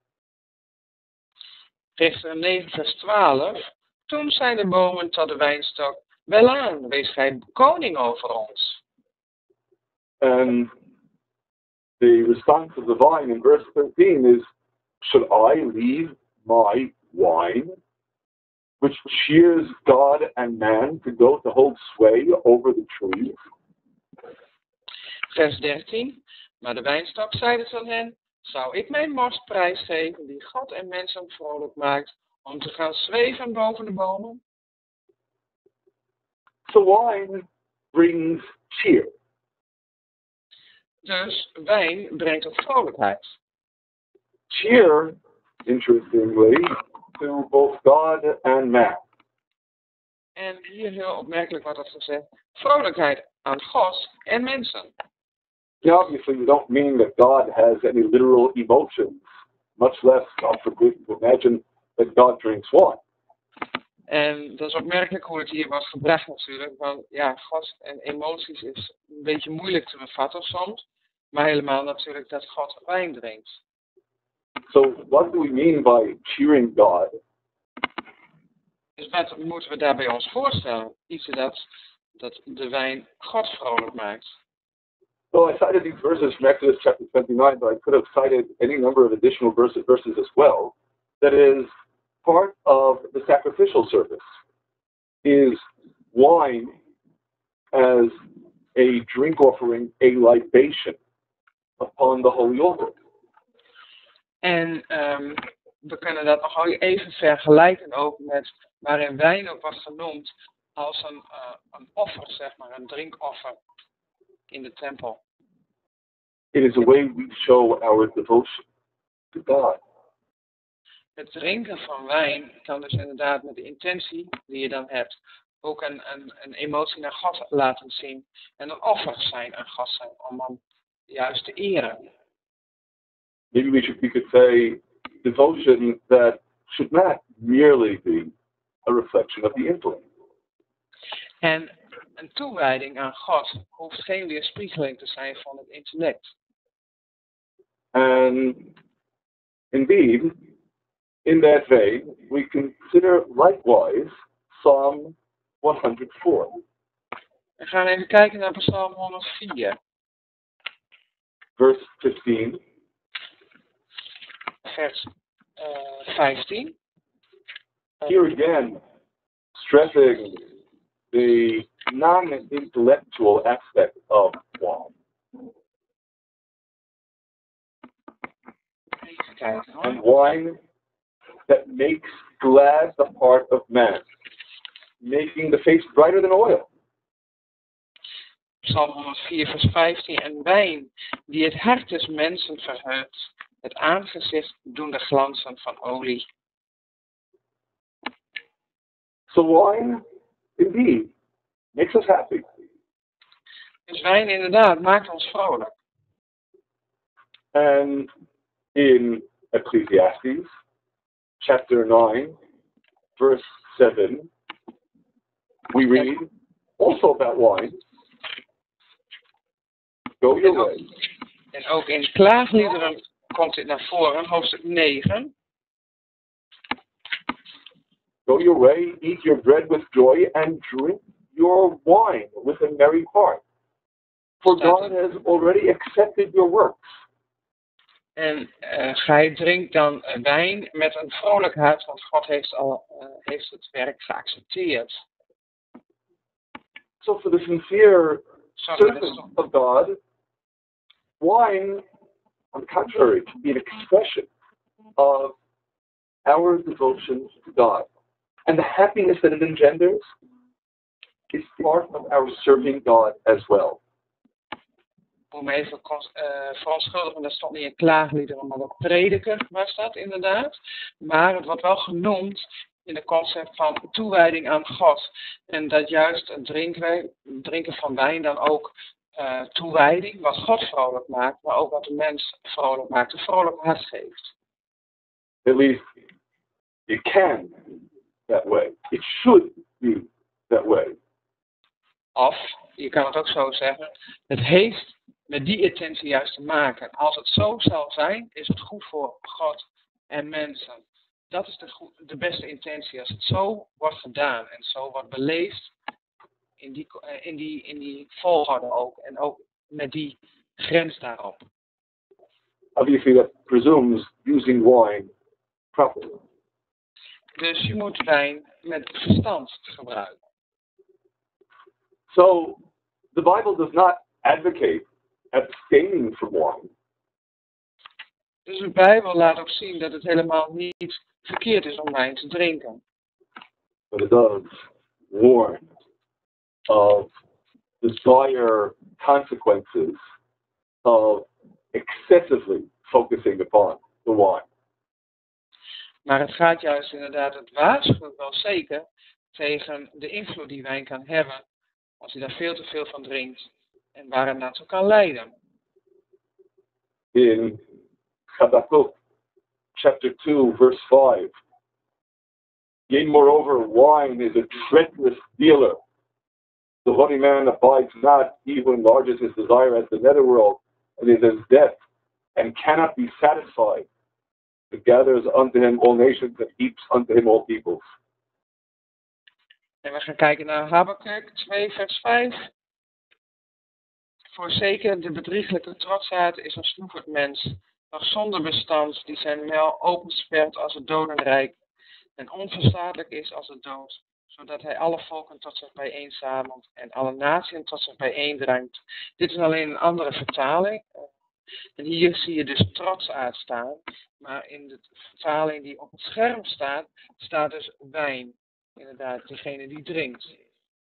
Richteren 9 vers 12. Toen zei de bomen tot de wijnstok, welaan, wees gij koning over ons. And the response of the vine in verse 13 is, should I leave my wine, which cheers God and man, to go to hold sway over the trees? Vers 13. Maar de wijnstok zeide tot hen, zou ik mijn most prijsgeven, die God en mensen vrolijk maakt, om te gaan zweven boven de bomen? So wine brings cheer. Dus wijn brengt ook vrolijkheid. Cheer, interestingly, to both God and man. En hier heel opmerkelijk wordt het gezegd, vrolijkheid aan God en mensen. Now, obviously, we don't mean that God has any literal emotions, much less, God forbid, to imagine that God drinks wine. En dat is opmerkelijk hoe het hier wordt gebracht natuurlijk, want ja, God en emoties is een beetje moeilijk te bevatten soms, maar helemaal natuurlijk dat God wijn drinkt. So, what do we mean by cheering God? Dus wat moeten we daarbij ons voorstellen? Iets dat de wijn God vrolijk maakt. Well, I cited these verses from Exodus chapter 29, but I could have cited any number of additional verses as well. That is, part of the sacrificial service is wine as a drink offering, a libation upon the holy altar. En we kunnen dat nog even vergelijken ook met waarin wijn ook wordt genoemd als een offer, zeg maar, een drinkoffer in de tempel. It is a way we show our devotion to God. Het drinken van wijn kan dus inderdaad met de intentie die je dan hebt ook een emotie naar God laten zien en een offer zijn aan God zijn om hem juist te eren. Maybe we could say devotion that should not merely be a reflection of the intellect. En een toewijding aan God hoeft geen weerspiegeling te zijn van het intellect. And indeed, in that vein, we consider likewise Psalm 104. We gaan even kijken naar Psalm 104, Verse 15. vers 15. Here again, stressing the non-intellectual aspect of wine. Even kijken hoor. And wine that makes glad the heart of man, making the face brighter than oil. Psalm 104, vers 15. En wijn die het hart des mensen verheugt, het aangezicht doen de glansen van olie. So wine, indeed, makes us happy. Dus wijn inderdaad maakt ons vrolijk. And in Ecclesiastes, chapter 9, verse 7, we read also about wine. Go your way. En ook in klaagliederen komt dit naar voren, hoofdstuk 9. Go your way, eat your bread with joy, and drink your wine with a merry heart. For God has already accepted your works. En gij drinkt dan wijn met een vrolijk hart, want God heeft het werk geaccepteerd. So for the sincere servant of God, wine, on the contrary, can be an expression of our devotion to God. And the happiness that it engenders is part of our serving God as well. Om even verontschuldigen, dat stond niet in klaagliederen, maar ook prediker was dat inderdaad. Maar het wordt wel genoemd in het concept van toewijding aan God. En dat juist het drinken van wijn dan ook toewijding, wat God vrolijk maakt, maar ook wat de mens vrolijk maakt, een vrolijk hart geeft. At least it can that way. It should be that way. Of, je kan het ook zo zeggen, het heeft met die intentie juist te maken. Als het zo zal zijn, is het goed voor God en mensen. Dat is de beste intentie. Als het zo wordt gedaan en zo wordt beleefd, in die volgorde ook. En ook met die grens daarop. Obviously that presumes using wine properly. Dus je moet wijn met verstand gebruiken. So, the Bible does not advocate abstaining from wine. Dus de Bijbel laat ook zien dat het helemaal niet verkeerd is om wijn te drinken. But it does warn of the dire consequences of excessively focusing upon the wine. Maar het gaat juist inderdaad, het waarschuwt wel zeker tegen de invloed die wijn kan hebben als je daar veel te veel van drinkt en waar het naartoe kan leiden. In Habakkuk chapter 2 verse 5, yea, moreover, wine is a treacherous dealer. The holy man abides not, he who enlarges his desire as the netherworld, and is as death, and cannot be satisfied. It gathers unto him all nations, and heaps unto him all peoples. En we gaan kijken naar Habakkuk 2 vers 5. Voorzeker, de bedrieglijke trotsheid is een snoeverd mens, nog zonder bestand, die zijn mel openspert als het dodenrijk, en onverstaanbaar is als de dood, zodat hij alle volken tot zich bijeenzamelt en alle naties tot zich bijeendrangt. Dit is alleen een andere vertaling. En hier zie je dus trots uitstaan, maar in de vertaling die op het scherm staat, staat dus wijn. Inderdaad, degene die drinkt.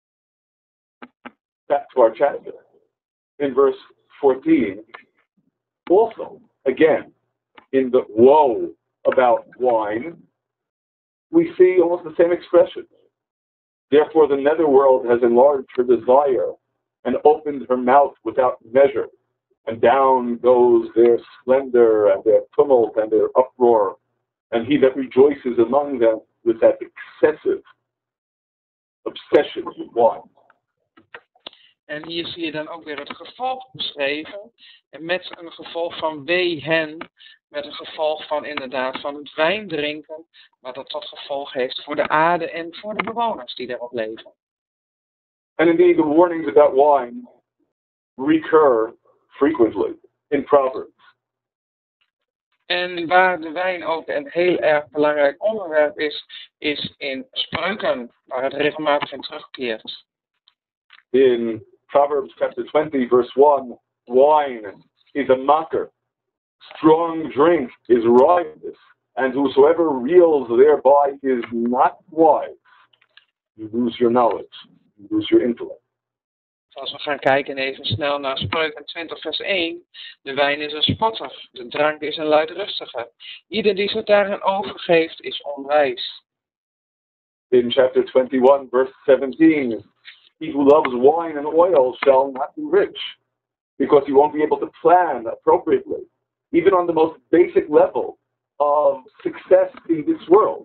Back to our chapter. In verse 14, also, again, in the woe about wine, we see almost the same expression. Therefore the netherworld has enlarged her desire and opened her mouth without measure. And down goes their splendor and their tumult and their uproar. And he that rejoices among them with that excessive obsession with wine. En hier zie je dan ook weer het gevolg beschreven. En met een gevolg van wee hen. Met een gevolg van inderdaad van het wijn drinken. Wat dat tot gevolg heeft voor de aarde en voor de bewoners die daarop leven. And indeed the warnings about wine recur frequently in Proverbs. En waar de wijn ook een heel erg belangrijk onderwerp is in Spreuken, waar het regelmatig in terugkeert. In Proverbs chapter 20 verse 1, wine is a mocker. Strong drink is riotous, and whosoever reels thereby is not wise. You lose your knowledge, you lose your intellect. Als we gaan kijken even snel naar Spreuken 20 vers 1. De wijn is een spotter, de drank is een luidruchtige. Ieder die zich daaraan overgeeft is onwijs. In chapter 21 verse 17, He who loves wine and oil shall not be rich, because he won't be able to plan appropriately, even on the most basic level of success in this world.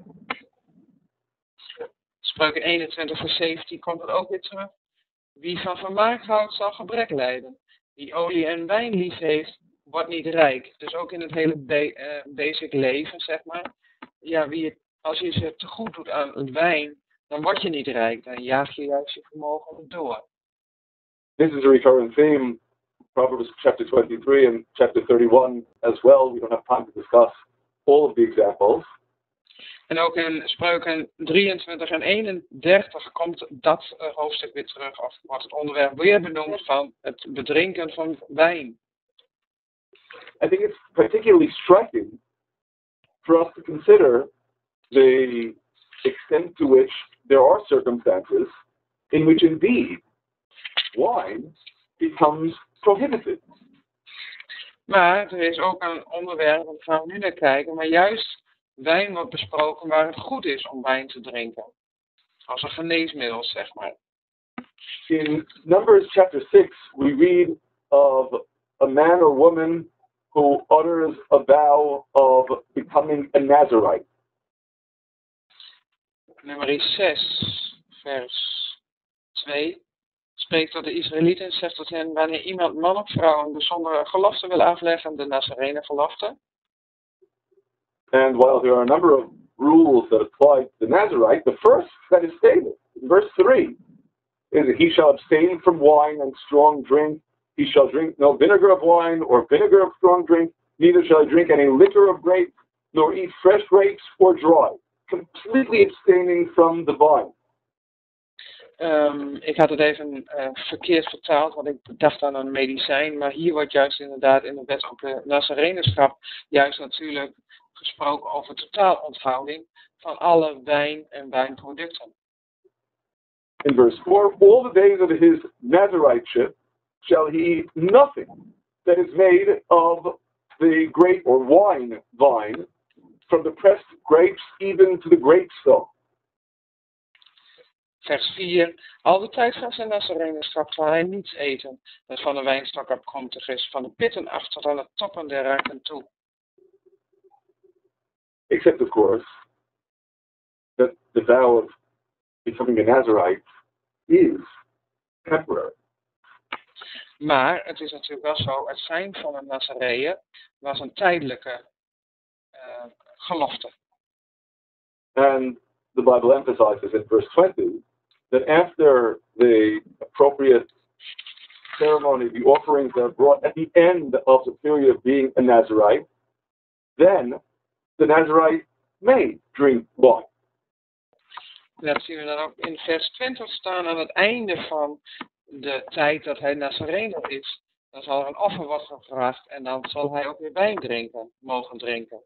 Spreuken 21 vers 17 komt er ook weer terug. Wie van vermaak houdt, zal gebrek lijden. Wie olie en wijn lief heeft, wordt niet rijk. Dus ook in het hele basic leven, zeg maar. Ja, als je ze te goed doet aan wijn, dan word je niet rijk. Dan jaag je juist je vermogen door. This is a recurring theme, Proverbs chapter 23 and chapter 31 as well. We don't have time to discuss all of the examples. En ook in Spreuken 23 en 31 komt dat hoofdstuk weer terug, of wordt het onderwerp weer benoemd van het bedrinken van wijn. I think it's particularly striking for us to consider the extent to which there are circumstances in which indeed wine becomes prohibited. Maar er is ook een onderwerp, daar gaan we nu naar kijken, maar juist wijn wordt besproken waar het goed is om wijn te drinken. Als een geneesmiddel, zeg maar. In Numbers chapter 6, we read of a man or woman who utters a vow of becoming a Nazarite. Nummer 6, vers 2, spreekt tot de Israëlieten en zegt tot hen, wanneer iemand man of vrouw een bijzondere gelofte wil afleggen, de Nazarener-gelofte. And while there are a number of rules that apply to the Nazarite, the first that is stated, in verse 3, is that he shall abstain from wine and strong drink. He shall drink no vinegar of wine or vinegar of strong drink, neither shall he drink any liquor of grapes, nor eat fresh grapes or dry. Completely abstaining from the vine. Ik had het even verkeerd vertaald, want ik dacht aan een medicijn, maar hier wordt juist inderdaad in de wet op de Nazarenerschap juist natuurlijk gesproken over totaalonthouding van alle wijn en wijnproducten. In verse 4, all the days of his Nazariteship shall he eat nothing that is made of the grape or vine, from the pressed grapes even to the grapestone. Vers 4. Al de tijd van zijn Nazarenerschap zal hij niets eten dat van de wijnstok afkomstig is, van de pitten af tot aan de toppen der ranken toe. Except, of course, that the vow of becoming a Nazarite is temporary. Maar het is natuurlijk wel zo, het zijn van een Nazareër was een tijdelijke gelofte. And the Bible emphasizes in verse 20 that after the appropriate ceremony, the offerings are brought at the end of the period of being a Nazarite, then the Nazarite may drink wine. Dat zien we dan ook in vers 20 staan aan het einde van de tijd dat hij Nazarener is. Dan zal er een offer worden gevraagd en dan zal hij ook weer wijn mogen drinken.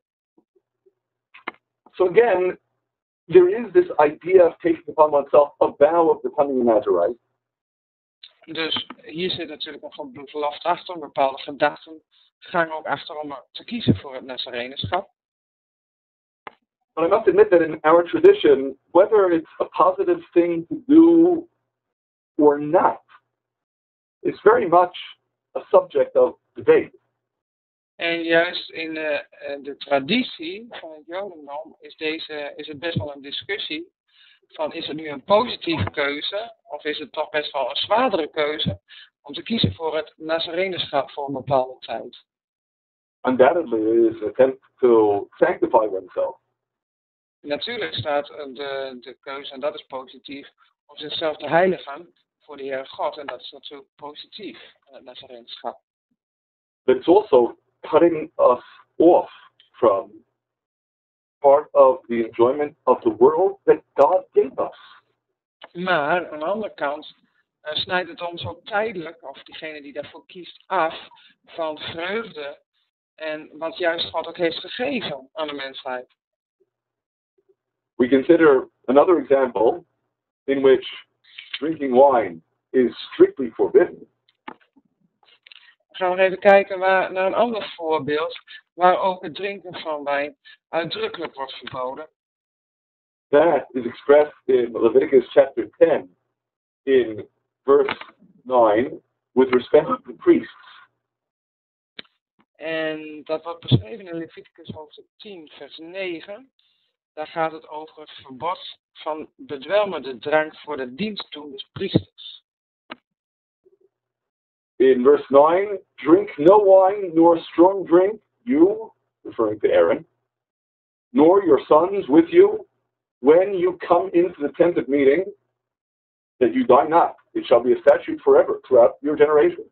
So again, there is this idea of taking upon oneself a vow of becoming a Nazarite. Dus hier zit natuurlijk een belofte achter, een bepaalde gedachtengang ook achter om te kiezen voor het Nazarenerschap. But I must admit that in our tradition, whether it's a positive thing to do or not, is very much a subject of debate. En juist in de traditie van het Jodendom is het best wel een discussie van is het nu een positieve keuze of is het toch best wel een zwaardere keuze om te kiezen voor het Nazarenerschap voor een bepaalde tijd. Undoubtedly, it is an attempt to sanctify oneself. Natuurlijk staat de keuze, en dat is positief, om zichzelf te heiligen voor de Heere God. En dat is natuurlijk positief, het Nazarenerschap. But it's also cutting us off from part of the enjoyment of the world that God gave us. Maar aan de andere kant snijdt het ons ook tijdelijk, of diegene die daarvoor kiest, af van vreugde en wat juist God ook heeft gegeven aan de mensheid. We consider another example in which drinking wine is strictly forbidden. We gaan nog even kijken naar een ander voorbeeld waar ook het drinken van wijn uitdrukkelijk wordt verboden. That is expressed in Leviticus chapter 10 in verse 9 with respect to the priests. En dat wordt beschreven in Leviticus hoofdstuk 10, vers 9. Daar gaat het over het verbod van bedwelmende drank voor de dienstdoende priesters. In verse 9, drink no wine nor strong drink, you, referring to Aaron, nor your sons with you, when you come into the tent of meeting, that you die not. It shall be a statute forever throughout your generations.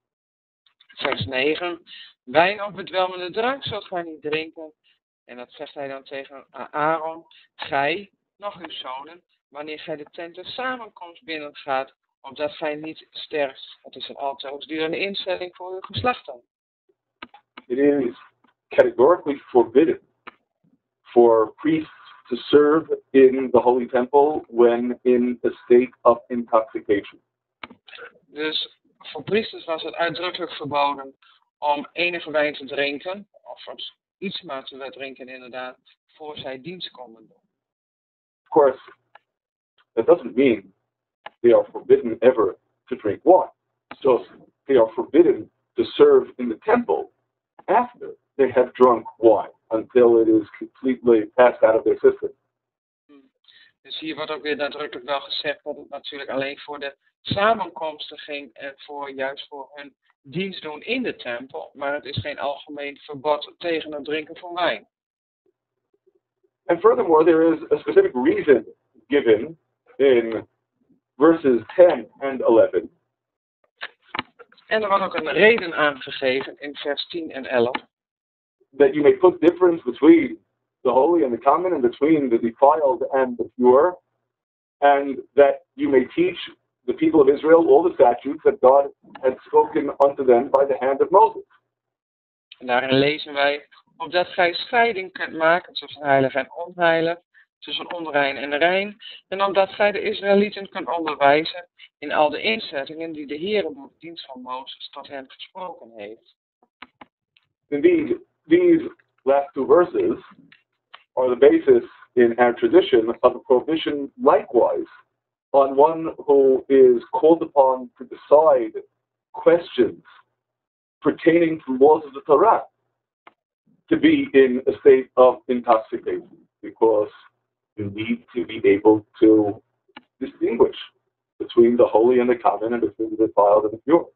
Vers 9. Wijn of bedwelmende drank zult gij niet drinken. En dat zegt hij dan tegen Aaron. Gij, nog uw zonen, wanneer gij de tent der samenkomst binnengaat, opdat gij niet sterft. Het is een altoosdurende instelling voor uw geslachten. It is categorically forbidden for priests to serve in the holy temple when in a state of intoxication. Dus voor priesters was het uitdrukkelijk verboden om enige wijn te drinken, of iets maar te drinken inderdaad, voor zij dienst konden doen. Of course, that doesn't mean they are forbidden ever to drink wine. Just they are forbidden to serve in the temple after they have drunk wine until it is completely passed out of their system. Dus hier wordt ook weer nadrukkelijk wel gezegd dat het natuurlijk alleen voor de samenkomsten ging en juist voor hun dienst doen in de tempel, maar het is geen algemeen verbod tegen het drinken van wijn. And furthermore, there is a specific reason given in verses 10 and 11. En er wordt ook een reden aangegeven in vers 10 en 11. That you may put difference between the holy and the common, and between the defiled and the pure, and that you may teach the people of Israel all the statutes that God had spoken unto them by the hand of Moses. En daarin lezen wij, opdat gij scheiding kunt maken tussen heilig en onheilig, tussen onrein en rein, en opdat gij de Israëlieten kunt onderwijzen in al de inzettingen die de Heere door de dienst van Mozes tot hen gesproken heeft. Indeed, these last two verses are the basis in our tradition of a prohibition likewise on one who is called upon to decide questions pertaining to laws of the Torah to be in a state of intoxication, because you need to be able to distinguish between the holy and the common, and between the defiled and the pure.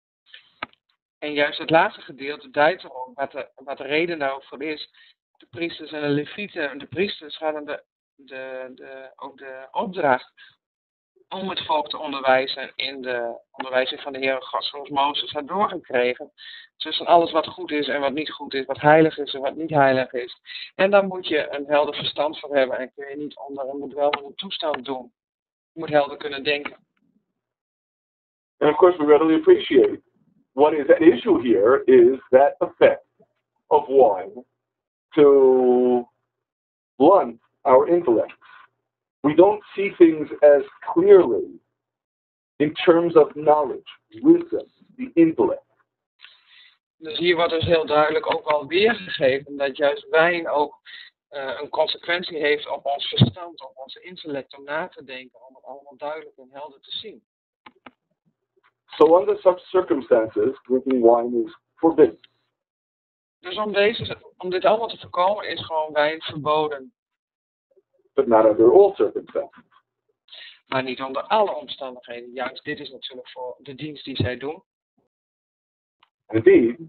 En juist het laatste gedeelte duidt erop wat de reden daarvoor is. De priesters en de levieten, de priesters hadden ook de opdracht om het volk te onderwijzen in de onderwijzing van de Heere God, zoals Mozes had doorgekregen. Tussen alles wat goed is en wat niet goed is, wat heilig is en wat niet heilig is. En daar moet je een helder verstand voor hebben en kun je niet onder een bedwelmende toestand doen. Je moet helder kunnen denken. And of course we readily appreciate what is at issue here is that effect of wine to blunt our intellects. We don't see things as clearly in terms of knowledge, wisdom, the intellect. Dus hier wordt dus heel duidelijk ook wel weergegeven dat juist wijn ook een consequentie heeft op ons verstand, op ons intellect om na te denken, om het allemaal duidelijk en helder te zien. So under such circumstances, drinking wine is forbidden. Dus om dit allemaal te voorkomen is gewoon wijn verboden. But not under all circumstances. Maar niet onder alle omstandigheden. Juist dit is natuurlijk voor de dienst die zij doen. Indeed,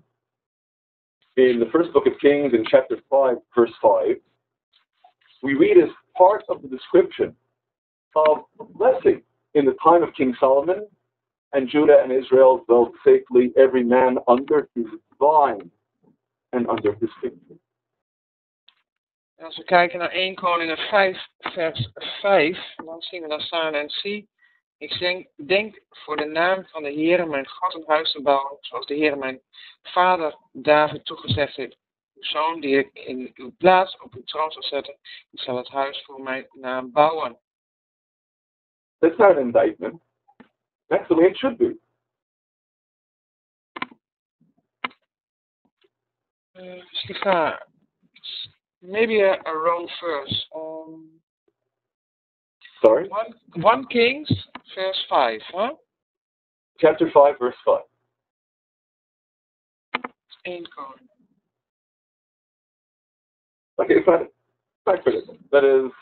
in the first book of Kings, in chapter 5, verse 5, we read as part of the description of blessing in the time of King Solomon, and Judah and Israel dwelt safely, every man under his vine and under his fig tree. En als we kijken naar 1 Koningen 5, vers 5, dan zien we daar staan en zie, ik denk voor de naam van de Heere mijn God een huis te bouwen, zoals de Heere mijn vader David toegezegd heeft. Uw zoon die ik in uw plaats op uw troon zal zetten, ik zal het huis voor mijn naam bouwen. That's not an indictment. That's the way it should be. Stiga, maybe a wrong verse. Sorry? 1 Kings, verse 5, huh? chapter 5, verse 5. 1 Koning. Okay, fine. That is,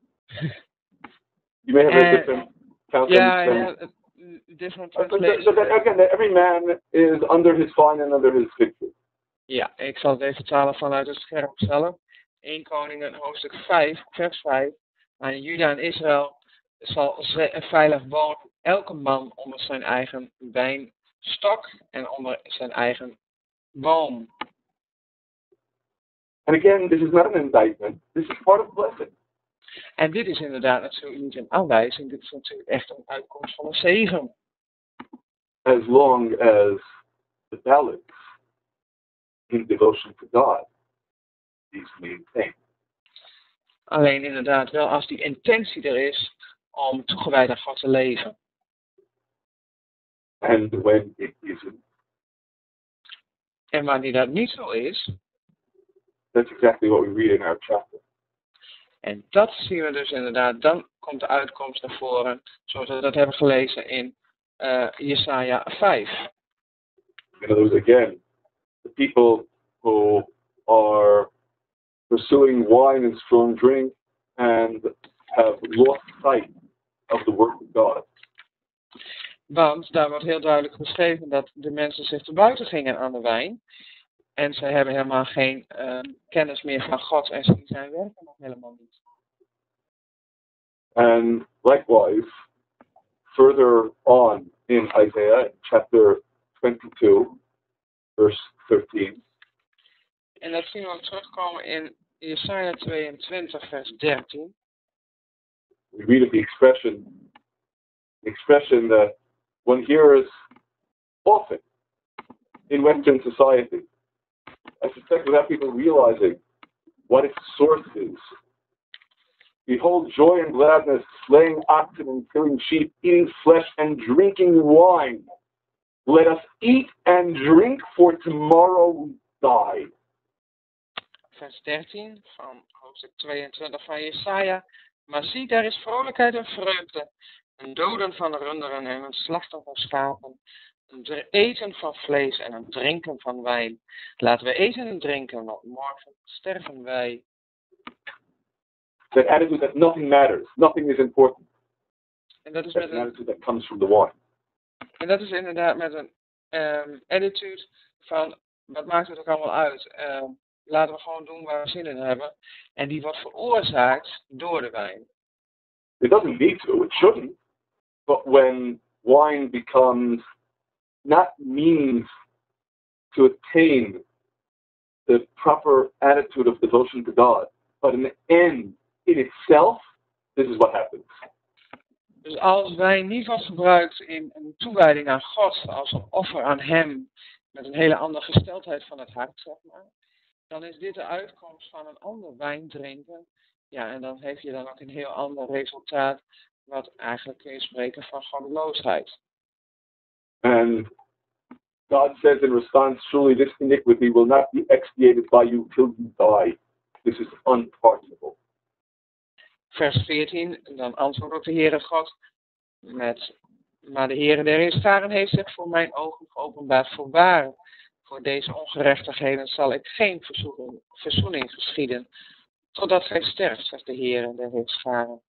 you may have a different countenance. Yeah, different translations. Again, every man is under his vine and under his fig tree. Ja, ik zal het even vertalen vanuit het scherm zelf. 1 Koningen hoofdstuk 5, vers 5. Maar Juda en Israël zal veilig wonen, elke man onder zijn eigen wijnstok en onder zijn eigen boom. And again, this is not an indictment. This is part of the blessing. En dit is inderdaad natuurlijk niet een aanwijzing. Dit is natuurlijk echt een uitkomst van een zegen. As long as the balance in devotion to God is maintained. Alleen inderdaad wel als die intentie er is om toegewijd aan God te leven. And when it isn't. En wanneer dat niet zo is. That's exactly what we read in our chapter. En dat zien we dus inderdaad. Dan komt de uitkomst naar voren. Zoals we dat hebben gelezen in Jesaja 5. In other words, again, the people who are pursuing wine and strong drink and have lost sight of the work of God. Want daar wordt heel duidelijk beschreven dat de mensen zich te buiten gingen aan de wijn. En ze hebben helemaal geen kennis meer van God en zien zijn werken nog helemaal niet. And likewise, further on in Isaiah, chapter 22, verse 13. En dat zien we ook terugkomen in Jesaja 22, vers 13. We read of the expression that one hears often in Western society. I suspect without people realizing what its source is. Behold joy and gladness, slaying oxen and killing sheep, eating flesh and drinking wine. Let us eat and drink, for tomorrow we die. Vers 13 van hoofdstuk 22 van Jesaja. Maar zie, daar is vrolijkheid en vreugde, een doden van runderen en een slachten van schapen, een eten van vlees en een drinken van wijn. Laten we eten en drinken, want morgen sterven wij. That attitude that nothing matters, nothing is important. En dat is That's an attitude that comes from the wine. En dat is inderdaad met een attitude van, wat maakt het ook allemaal uit? Laten we gewoon doen waar we zin in hebben. En die wordt veroorzaakt door de wijn. It doesn't need to, it shouldn't. But when wine becomes not means to attain the proper attitude of devotion to God, but an end in itself, this is what happens. Dus als wijn niet wordt gebruikt in een toewijding aan God, als een offer aan Hem, met een hele andere gesteldheid van het hart, zeg maar, dan is dit de uitkomst van een ander wijn drinken. Ja, en dan heeft je dan ook een heel ander resultaat, wat eigenlijk kun je spreken van goddeloosheid. And God says in response, surely this iniquity will not be expiated by you till you die. This is unpardonable. Vers 14, dan antwoordt ook de Heere God met, maar de Heere der Heerscharen heeft zich voor mijn ogen geopenbaard. Voorwaar, voor deze ongerechtigheden zal ik geen verzoening geschieden, totdat gij sterft, zegt de Heere der Heerscharen.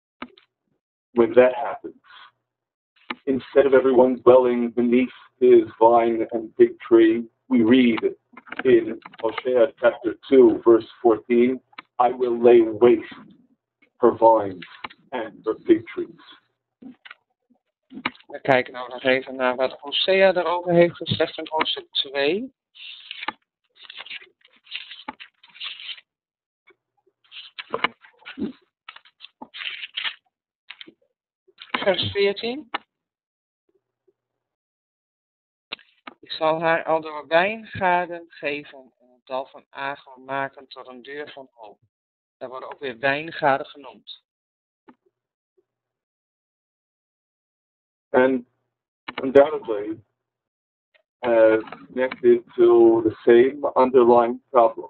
When that happens, instead of everyone dwelling beneath his vine and fig tree, we read in Hosea chapter 2, verse 14, I will lay waste her vines and her fig trees. We kijken nou nog even naar wat Hosea daarover heeft gezegd in hoofdstuk 2. Vers 14. Ik zal haar al de wijngaarden geven en het dal van Agel maken tot een deur van hoop. Daar worden ook weer wijngaarden genoemd. And undoubtedly, connected to the same underlying problem.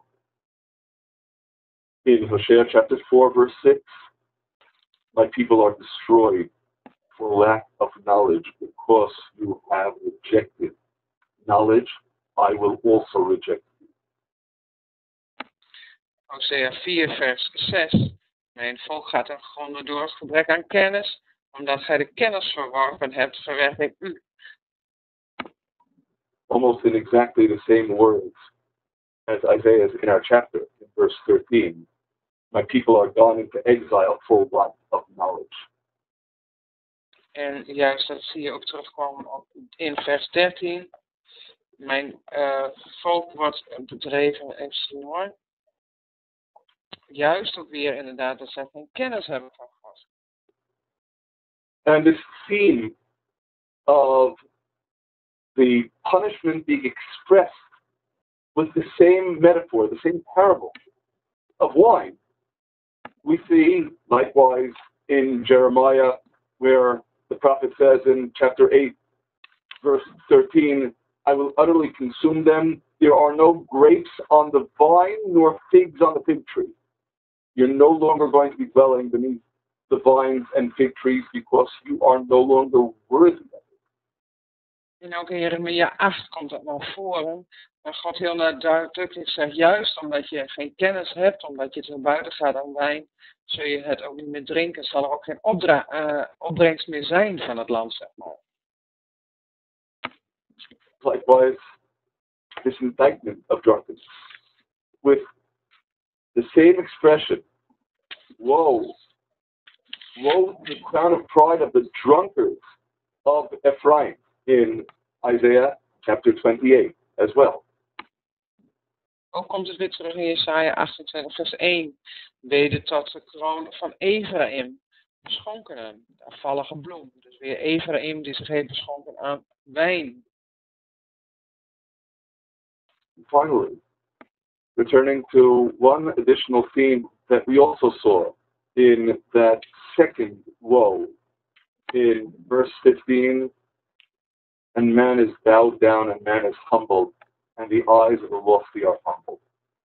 In Hosea chapter 4, verse 6, my people are destroyed for lack of knowledge, because you have rejected knowledge, I will also reject. Hosea 4 vers 6. Mijn volk gaat ten gronde door het gebrek aan kennis. Omdat gij de kennis verworpen hebt, verwerp ik u. Almost in exactly the same words as Isaiah's in our chapter, in verse 13. My people are gone into exile for want of knowledge. En juist dat zie je ook terugkomen in vers 13. Mijn volk wordt bedreven, even zien hoor. Juist ook weer inderdaad dat zij geen kennis hebben van God. And this theme of the punishment being expressed with the same metaphor, the same parable of wine. We see likewise in Jeremiah where the prophet says in chapter 8, verse 13, I will utterly consume them. There are no grapes on the vine nor figs on the fig tree. You're no longer going to be dwelling beneath the vines and fig trees because you are no longer worthy of it. En ook in Jeremia 8 komt dat naar voren. Maar God heel nadrukkelijk zegt, juist omdat je geen kennis hebt, omdat je te buiten gaat aan wijn, zul je het ook niet meer drinken. Zal er ook geen opbrengst meer zijn van het land, zeg maar. Likewise, this indictment of drunkenness, with the same expression, woe, woe to the crown of pride of the drunkards of Ephraim, in Isaiah chapter 28 as well. Ook komt het weer terug in Jesaja 28 vers 1. Wede tot de kroon van Ephraim, beschonkenen, de afvallige bloem. Dus weer Ephraim die zich heeft beschonken aan wijn. Finally, returning to one additional theme that we also saw in that second woe in verse 15, and man is bowed down and man is humbled, and the eyes of the lofty are humbled.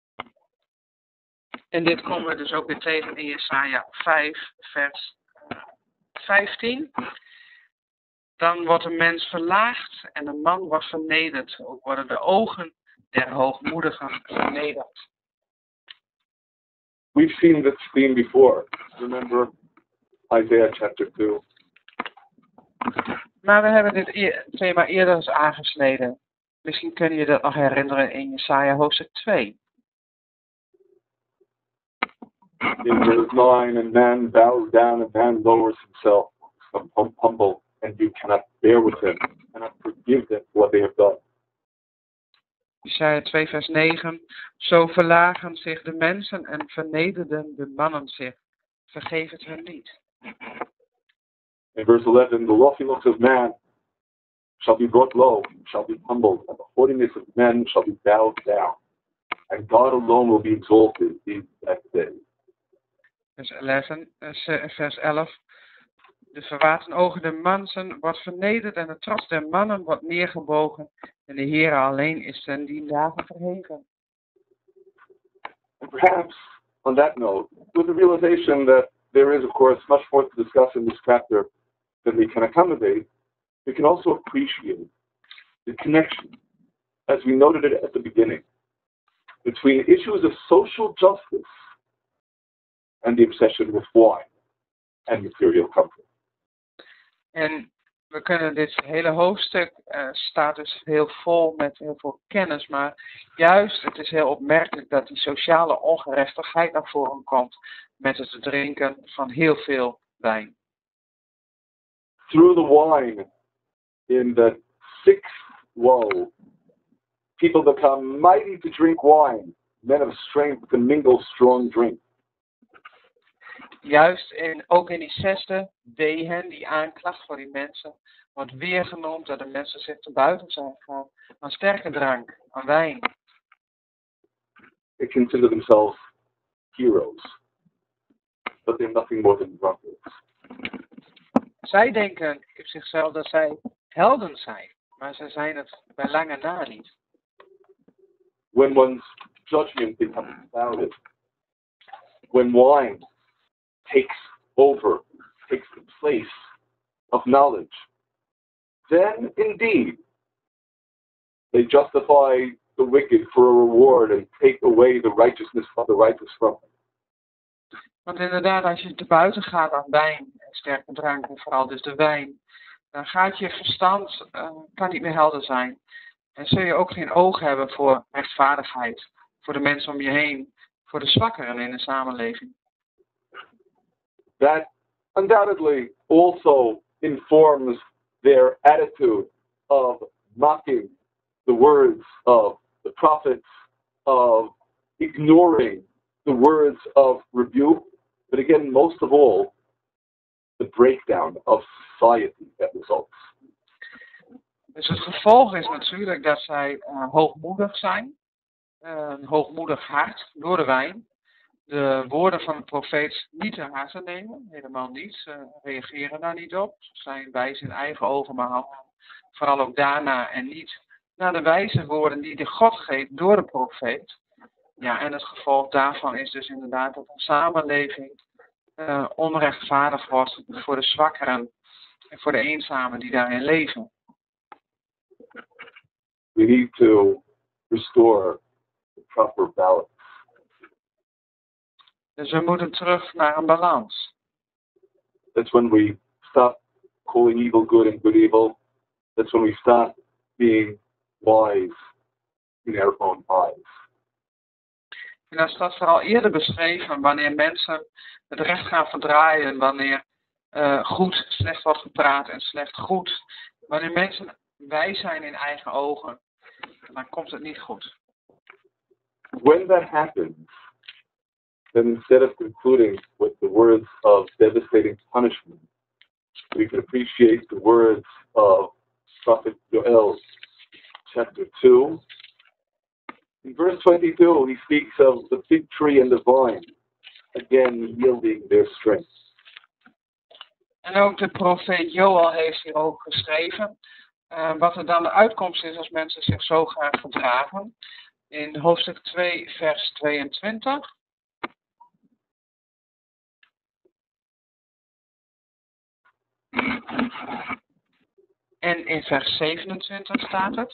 En dit komen we dus ook weer tegen in Jesaja 5 vers 15. Dan wordt een mens verlaagd en een man wordt vernederd. Ook worden de ogen der hoogmoedigen vernederd. We've seen this theme before. Remember Isaiah chapter 2. Maar we hebben dit thema eerder eens aangesneden. Misschien kun je dat nog herinneren in Jesaja hoofdstuk 2. In verse 9, and man bows down and man lowers himself, humble, and you cannot bear with them, cannot forgive them for what they have done. Jesaja 2 vers 9. Zo verlagen zich de mensen en vernederden de mannen zich. Vergeef het hun niet. In verse 11, the lofty looks of man shall be brought low, shall be humbled, and the haughtiness of men shall be bowed down. And God alone will be exalted in that day. Vers 11. De verwaten ogen der mensen wordt vernederd en de trots der mannen wordt neergebogen. En de Heere alleen is ten die dagen verheven. And perhaps, on that note, with the realization that there is, of course, much more to discuss in this chapter than we can accommodate, we can also appreciate the connection, as we noted it at the beginning, between issues of social justice and the obsession with wine and material comfort. En we kunnen dit hele hoofdstuk staat dus heel vol met heel veel kennis, maar juist het is heel opmerkelijk dat die sociale ongerechtigheid naar voren komt met het drinken van heel veel wijn. Through the wine in the sixth woe, people become mighty to drink wine, men of strength to mingle strong drink. Juist ook in die zesde wehen, die aanklacht voor die mensen, wordt weer genoemd dat de mensen zich te buiten zijn gegaan aan sterke drank, aan wijn. They consider themselves heroes, but they're nothing more than drunkards. Zij denken op zichzelf dat zij helden zijn, maar zij zijn het bij lange na niet. When one's judgment becomes clouded, when wine takes over, takes the place of knowledge, then indeed they justify the wicked for a reward and take away the righteousness of the righteous from them. Want inderdaad, als je te buiten gaat aan wijn en sterke drank, en vooral dus de wijn, dan gaat je verstand kan niet meer helder zijn. En zul je ook geen oog hebben voor rechtvaardigheid, voor de mensen om je heen, voor de zwakkeren in de samenleving. That undoubtedly also informs their attitude of mocking the words of the prophets, of ignoring the words of rebuke, but again, most of all, the breakdown of society that results. Dus het gevolg is natuurlijk dat zij hoogmoedig zijn, een hoogmoedig hart door de wijn, de woorden van de profeet niet ter harte nemen, helemaal niet. Ze reageren daar niet op. Ze zijn wijs in eigen ogen, maar handelen vooral ook daarna en niet naar de wijze woorden die de God geeft door de profeet. Ja, en het gevolg daarvan is dus inderdaad dat een samenleving onrechtvaardig wordt voor de zwakkeren en voor de eenzamen die daarin leven. We need to restore the proper balance. Dus we moeten terug naar een balans. That's when we stop calling evil good and good evil. That's when we stop being wise in our own eyes. En dat staat vooral eerder beschreven wanneer mensen het recht gaan verdraaien, wanneer goed slecht wordt gepraat en slecht goed. Wanneer mensen wijs zijn in eigen ogen, dan komt het niet goed. When that happens, then instead of concluding with the words of devastating punishment, we can appreciate the words of Prophet Joel, chapter 2. In verse 22, he speaks of the fig tree and the vine, again yielding their strength. En ook de profeet Joel heeft hier ook geschreven wat er dan de uitkomst is als mensen zich zo gaan gedragen. In hoofdstuk 2, vers 22. En in vers 27 staat het.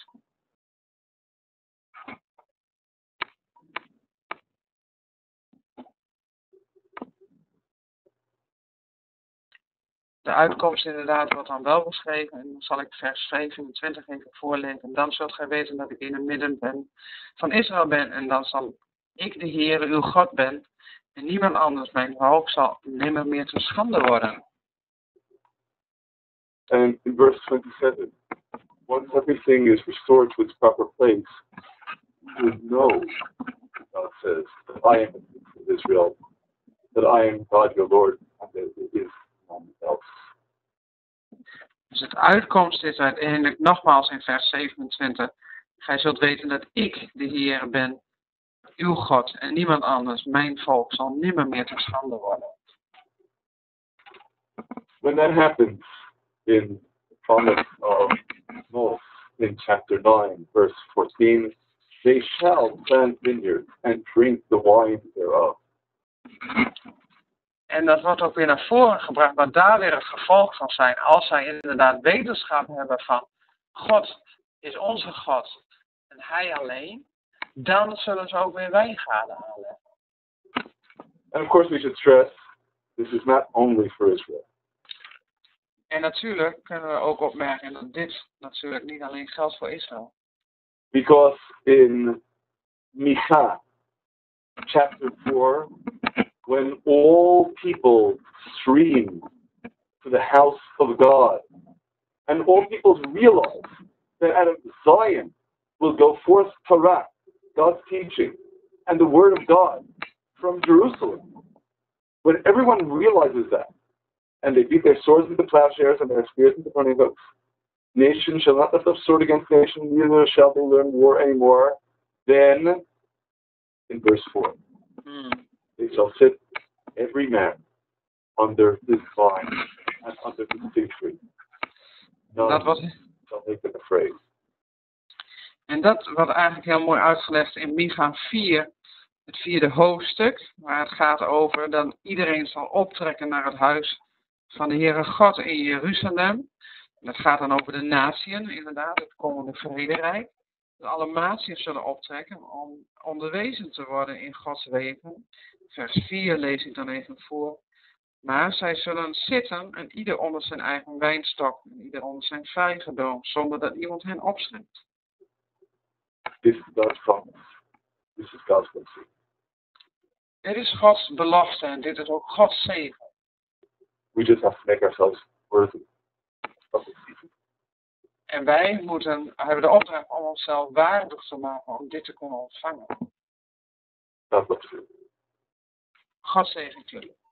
De uitkomst inderdaad wordt dan wel beschreven. En dan zal ik vers 27 even voorlezen. Dan zult gij weten dat ik in het midden ben van Israël ben. En dan zal ik de Heere uw God ben. En niemand anders. Mijn volk zal nimmer meer te schande worden. And in verse 27, once everything is restored to its proper place, you would know, God says, that I am the King of Israel, that I am God your Lord, and that there is none else. Dus het uitkomst is uiteindelijk nogmaals in vers 27. Gij zult weten dat ik de Heer ben, uw God, en niemand anders. Mijn volk zal nimmer meer te schande worden. When that happens in the promise of Moses in chapter 9, verse 14, they shall plant vineyards and drink the wine thereof. En dat wordt ook weer naar voren gebracht, wat daar weer het gevolg van zijn. Als zij inderdaad wetenschap hebben van God is onze God en Hij alleen, dan zullen ze ook weer wijngaarden aanleggen. And of course we should stress, this is not only for Israel. En natuurlijk kunnen we ook opmerken dat dit natuurlijk niet alleen geldt voor Israël. Because in Micha, chapter 4, when all people stream to the house of God, and all people realize that out of Zion will go forth Torah, God's teaching, and the word of God from Jerusalem. When everyone realizes that, and they beat their swords into plowshares and their spears into pruning hooks, nation shall not lift up sword against nation, neither shall they learn war anymore. Then, in verse 4, they shall sit every man under his vine and under his fig tree. None shall make them afraid. En dat wordt eigenlijk heel mooi uitgelegd in Micha 4, het 4e hoofdstuk, waar het gaat over dat iedereen zal optrekken naar het huis van de Heere God in Jeruzalem. Dat gaat dan over de natieën, inderdaad, het komende vrederijk. Dat alle naties zullen optrekken om onderwezen te worden in Gods wegen. Vers 4 lees ik dan even voor. Maar zij zullen zitten en ieder onder zijn eigen wijnstok en ieder onder zijn vijgenboom, zonder dat iemand hen opschrikt. This is God's promise. This is God's blessing. Dit is Gods belofte en dit is ook Gods zegen. We just have to make ourselves worthy of receiving. En wij hebben de opdracht om onszelf waardig te maken om dit te kunnen ontvangen. God bless you. God zegen jullie.